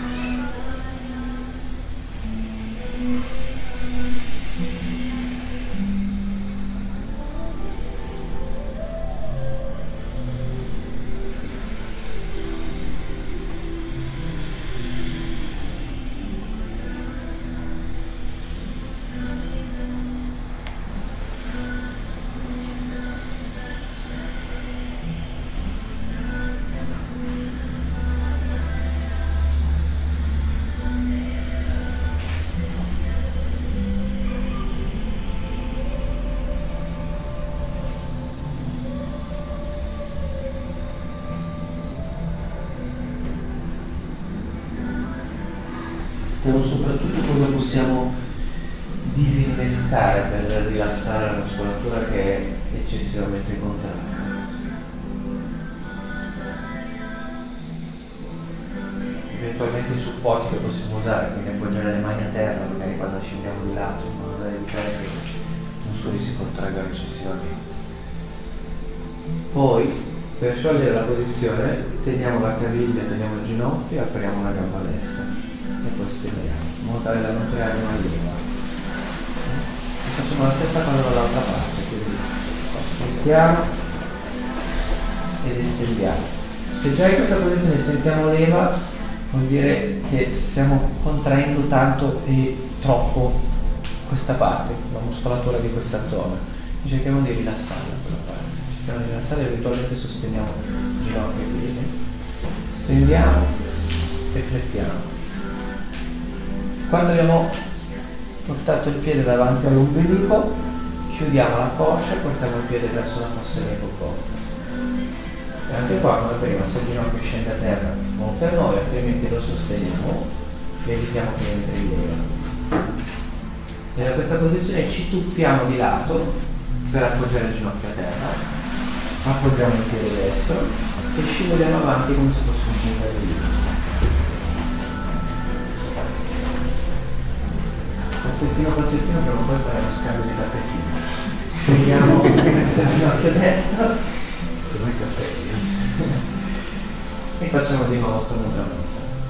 Soprattutto cosa possiamo disinnescare per rilassare la muscolatura che è eccessivamente contratta. Eventualmente i supporti che possiamo usare, quindi appoggiare le mani a terra magari quando scendiamo di lato, in modo da evitare che i muscoli si contraggano eccessivamente. Poi per sciogliere la posizione teniamo la caviglia, teniamo il ginocchio e apriamo la gamba destra. E poi stendiamo, in modo tale da non creare una leva. E facciamo la stessa cosa dall'altra parte, quindi mettiamo ed estendiamo. Se già in questa posizione sentiamo leva, vuol dire che stiamo contraendo tanto e troppo questa parte, la muscolatura di questa zona. E cerchiamo di rilassarla quella parte. Cerchiamo di rilassare e eventualmente sosteniamo ginocchio e piede. Stendiamo e flettiamo. Quando abbiamo portato il piede davanti all'ombelico, chiudiamo la coscia e portiamo il piede verso la fossa dell'ipocostia. E anche qua, come prima, se il ginocchio scende a terra, buon per noi, altrimenti lo sosteniamo e evitiamo che entri in leva. E da questa posizione ci tuffiamo di lato per appoggiare il ginocchio a terra, appoggiamo il piede destro e scivoliamo avanti come se fosse un punto. Passettino prima o poi fare uno scambio di tappetini. Scegliamo verso il ginocchio destro e facciamo di nuovo Samudra Matana.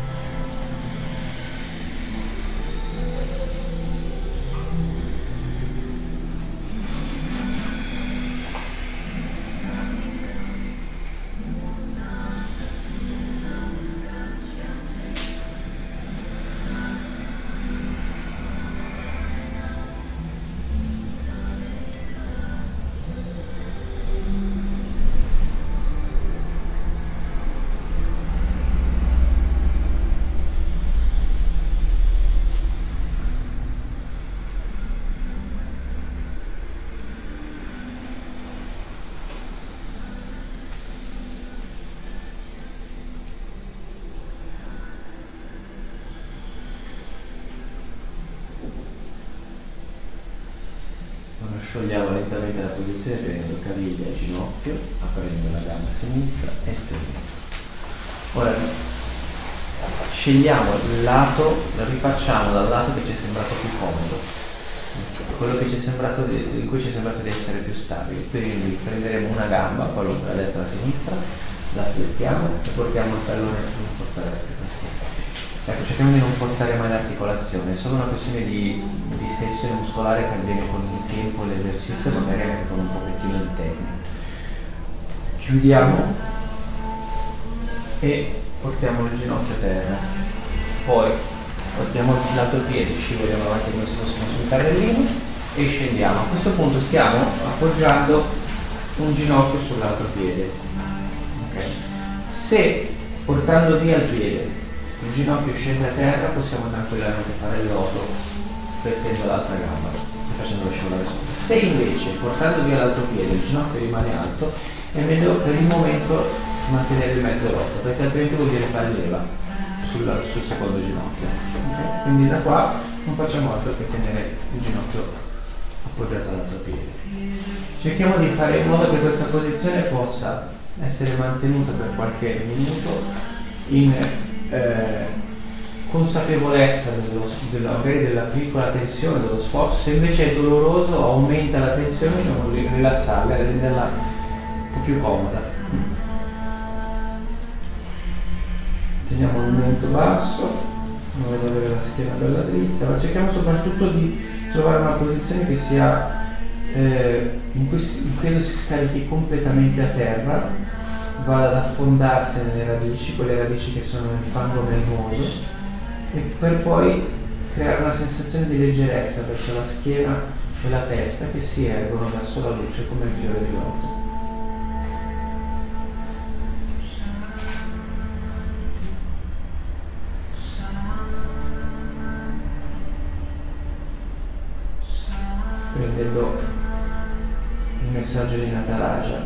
Sciogliamo lentamente la posizione tenendo caviglia e ginocchio, aprendo la gamba sinistra e stendendo. Ora scegliamo il lato, lo rifacciamo dal lato che ci è sembrato più comodo, quello che ci è sembrato in cui ci è sembrato di essere più stabile. Quindi prenderemo una gamba, qualunque, la destra o la sinistra, la flettiamo e portiamo il tallone a non forzare l'articolazione. Ecco, cerchiamo di non forzare mai l'articolazione, è solo una questione di distensione muscolare che avviene con il tempo e l'esercizio, magari anche con un pochettino di tecnica. Chiudiamo e portiamo il ginocchio a terra, poi portiamo il lato piede, scivoliamo avanti come se fossimo sul carrellino e scendiamo. A questo punto stiamo appoggiando un ginocchio sull'altro piede. Okay. Se portando via il piede il ginocchio scende a terra, possiamo tranquillamente fare il loto flettendo l'altra gamba. facendolo scivolare sopra. Se invece, portando via l'altro piede, il ginocchio rimane alto, è meglio per il momento mantenere il mezzo rotto, perché altrimenti vuol dire fare leva sul secondo ginocchio. Okay? Quindi da qua non facciamo altro che tenere il ginocchio appoggiato all'altro piede. Cerchiamo di fare in modo che questa posizione possa essere mantenuta per qualche minuto in consapevolezza magari della piccola tensione, dello sforzo. Se invece è doloroso, aumenta la tensione, dobbiamo rilassarla e renderla un po' più comoda. Teniamo il mento basso, in modo da avere la schiena bella dritta, ma cerchiamo soprattutto di trovare una posizione che sia in cui il peso si scarichi completamente a terra, vada ad affondarsi nelle radici, quelle radici che sono nel fango melmoso, e per poi creare una sensazione di leggerezza verso la schiena e la testa che si ergono verso la luce come il fiore di loto. Prendendo il messaggio di Nataraja,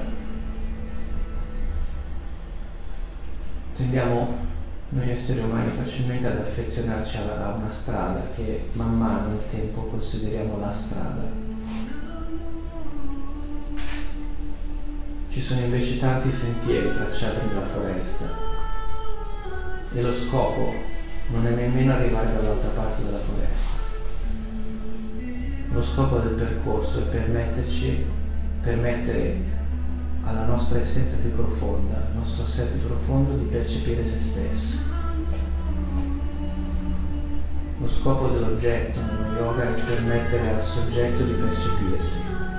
tendiamo noi esseri umani facilmente ad affezionarci a una strada che man mano nel tempo consideriamo la strada. Ci sono invece tanti sentieri tracciati nella foresta e lo scopo non è nemmeno arrivare dall'altra parte della foresta. Lo scopo del percorso è permettere alla nostra essenza più profonda, al nostro sé più profondo, di percepire se stesso. Lo scopo dell'oggetto nello yoga è permettere al soggetto di percepirsi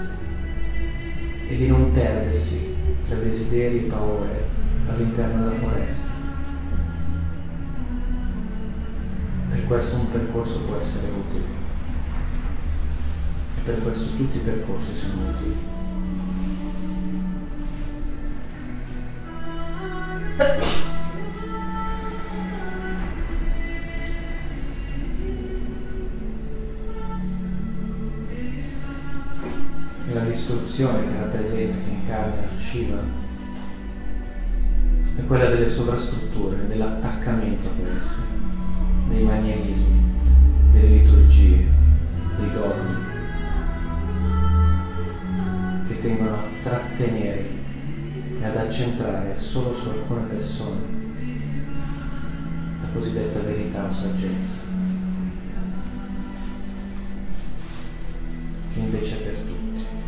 e di non perdersi tra desideri e paure all'interno della foresta. Per questo un percorso può essere utile. Per questo tutti i percorsi sono utili. La distruzione che rappresenta, che incarna Shiva, è quella delle sovrastrutture, dell'attaccamento a queste, dei manierismi, delle liturgie, dei dogmi, che tendono a trattenere e ad accentrare solo su alcune persone la cosiddetta verità o saggezza, che invece è per tutti.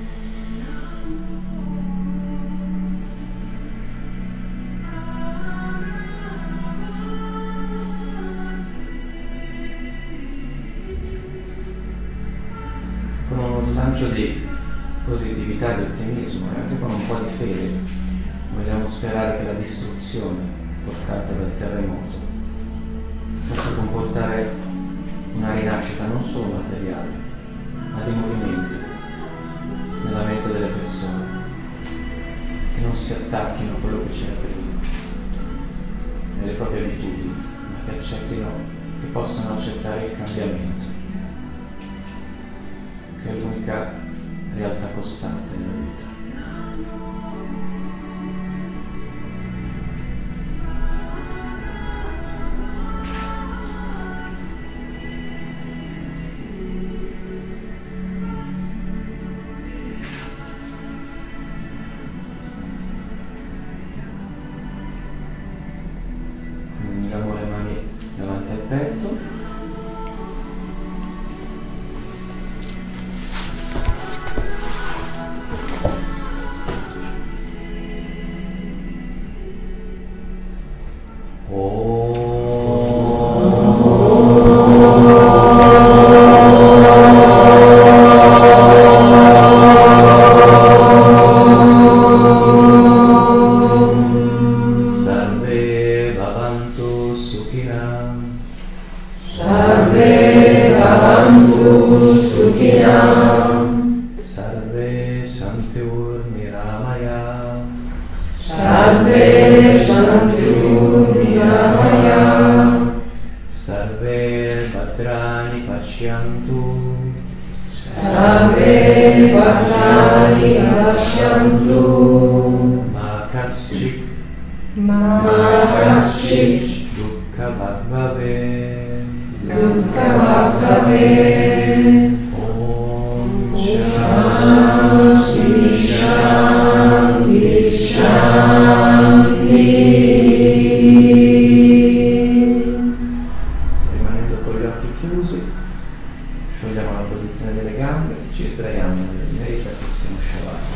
Con uno slancio di positività, di ottimismo e anche con un po' di fede vogliamo sperare che la distruzione portata dal terremoto possa comportare una rinascita non solo materiale, ma di movimento nella mente delle persone, che non si attacchino a quello che c'era prima, nelle proprie abitudini, ma che accettino, che possano accettare il cambiamento, che è l'unica realtà costante nella vita. Uniamo le mani davanti al petto. Sarve Bhattani Avashyantu Ma Kaschit Dukkha Bhave Om Shanti Shanti Shanti. Rimanendo con gli occhi chiusi, sciogliamo la posizione delle gambe, ci sdraiamo nel meritatissimo Shavasana.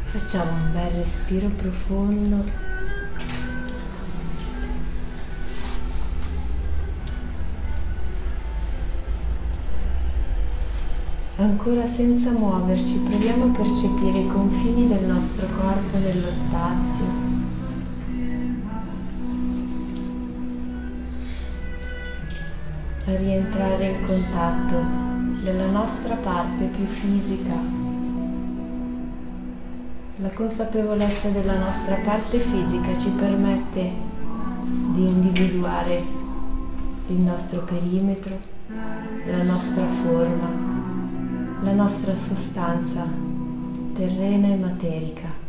Facciamo un bel respiro profondo. Ancora senza muoverci, proviamo a percepire i confini del nostro corpo nello spazio. A rientrare in contatto della nostra parte più fisica. La consapevolezza della nostra parte fisica ci permette di individuare il nostro perimetro, la nostra forma, la nostra sostanza terrena e materica.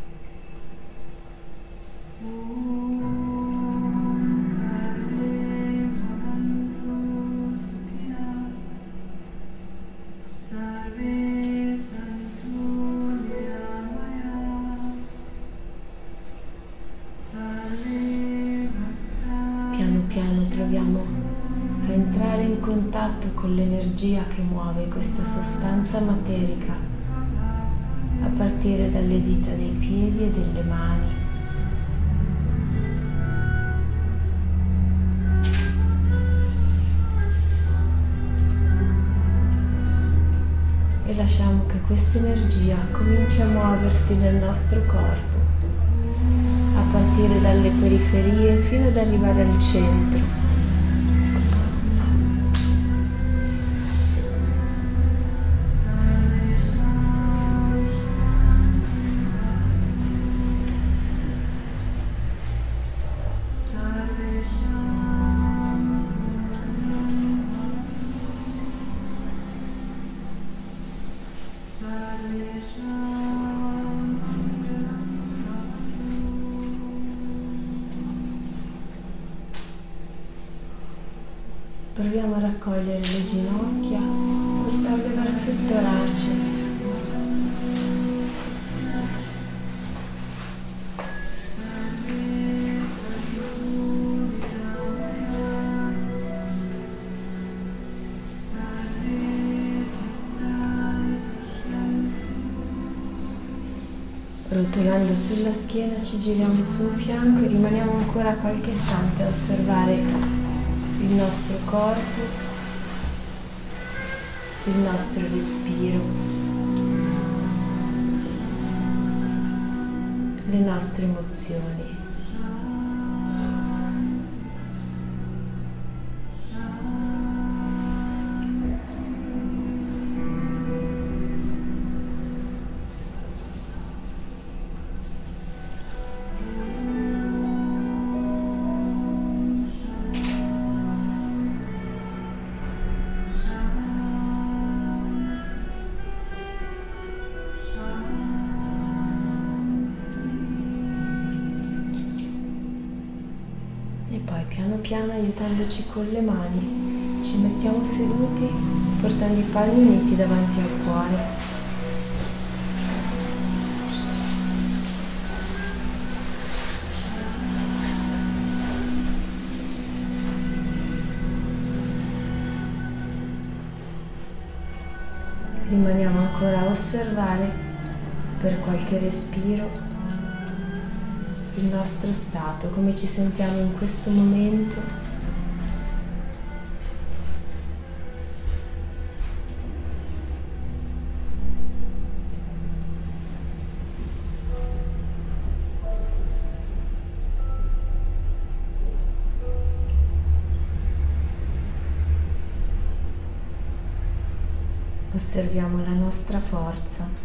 Piano piano proviamo a entrare in contatto con l'energia che muove questa sostanza materica, a partire dalle dita dei piedi e delle mani. E lasciamo che questa energia cominci a muoversi nel nostro corpo, a partire dalle periferie fino ad arrivare al centro. Proviamo a raccogliere le ginocchia, portarle verso il torace. Rotolando sulla schiena ci giriamo sul fianco e rimaniamo ancora qualche istante a osservare il nostro corpo, il nostro respiro, le nostre emozioni. E poi piano piano, aiutandoci con le mani, ci mettiamo seduti portando i palmi uniti davanti al cuore. Rimaniamo ancora a osservare per qualche respiro il nostro stato, come ci sentiamo in questo momento. Osserviamo la nostra forza.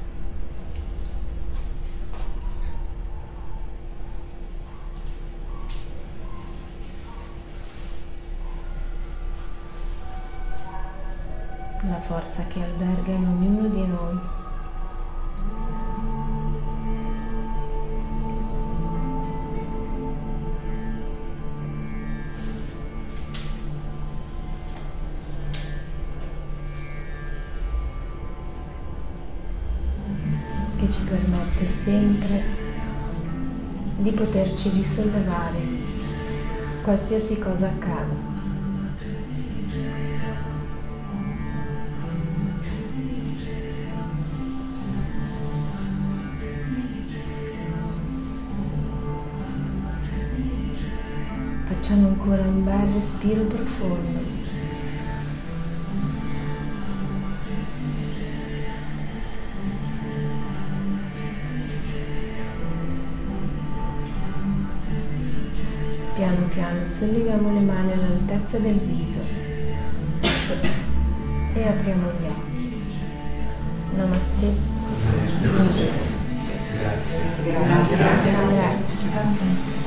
La forza che alberga in ognuno di noi. Che ci permette sempre di poterci risollevare qualsiasi cosa accada. Facciamo ancora un bel respiro profondo. Piano piano solleviamo le mani all'altezza del viso e apriamo gli occhi. Namaste. Grazie. Grazie.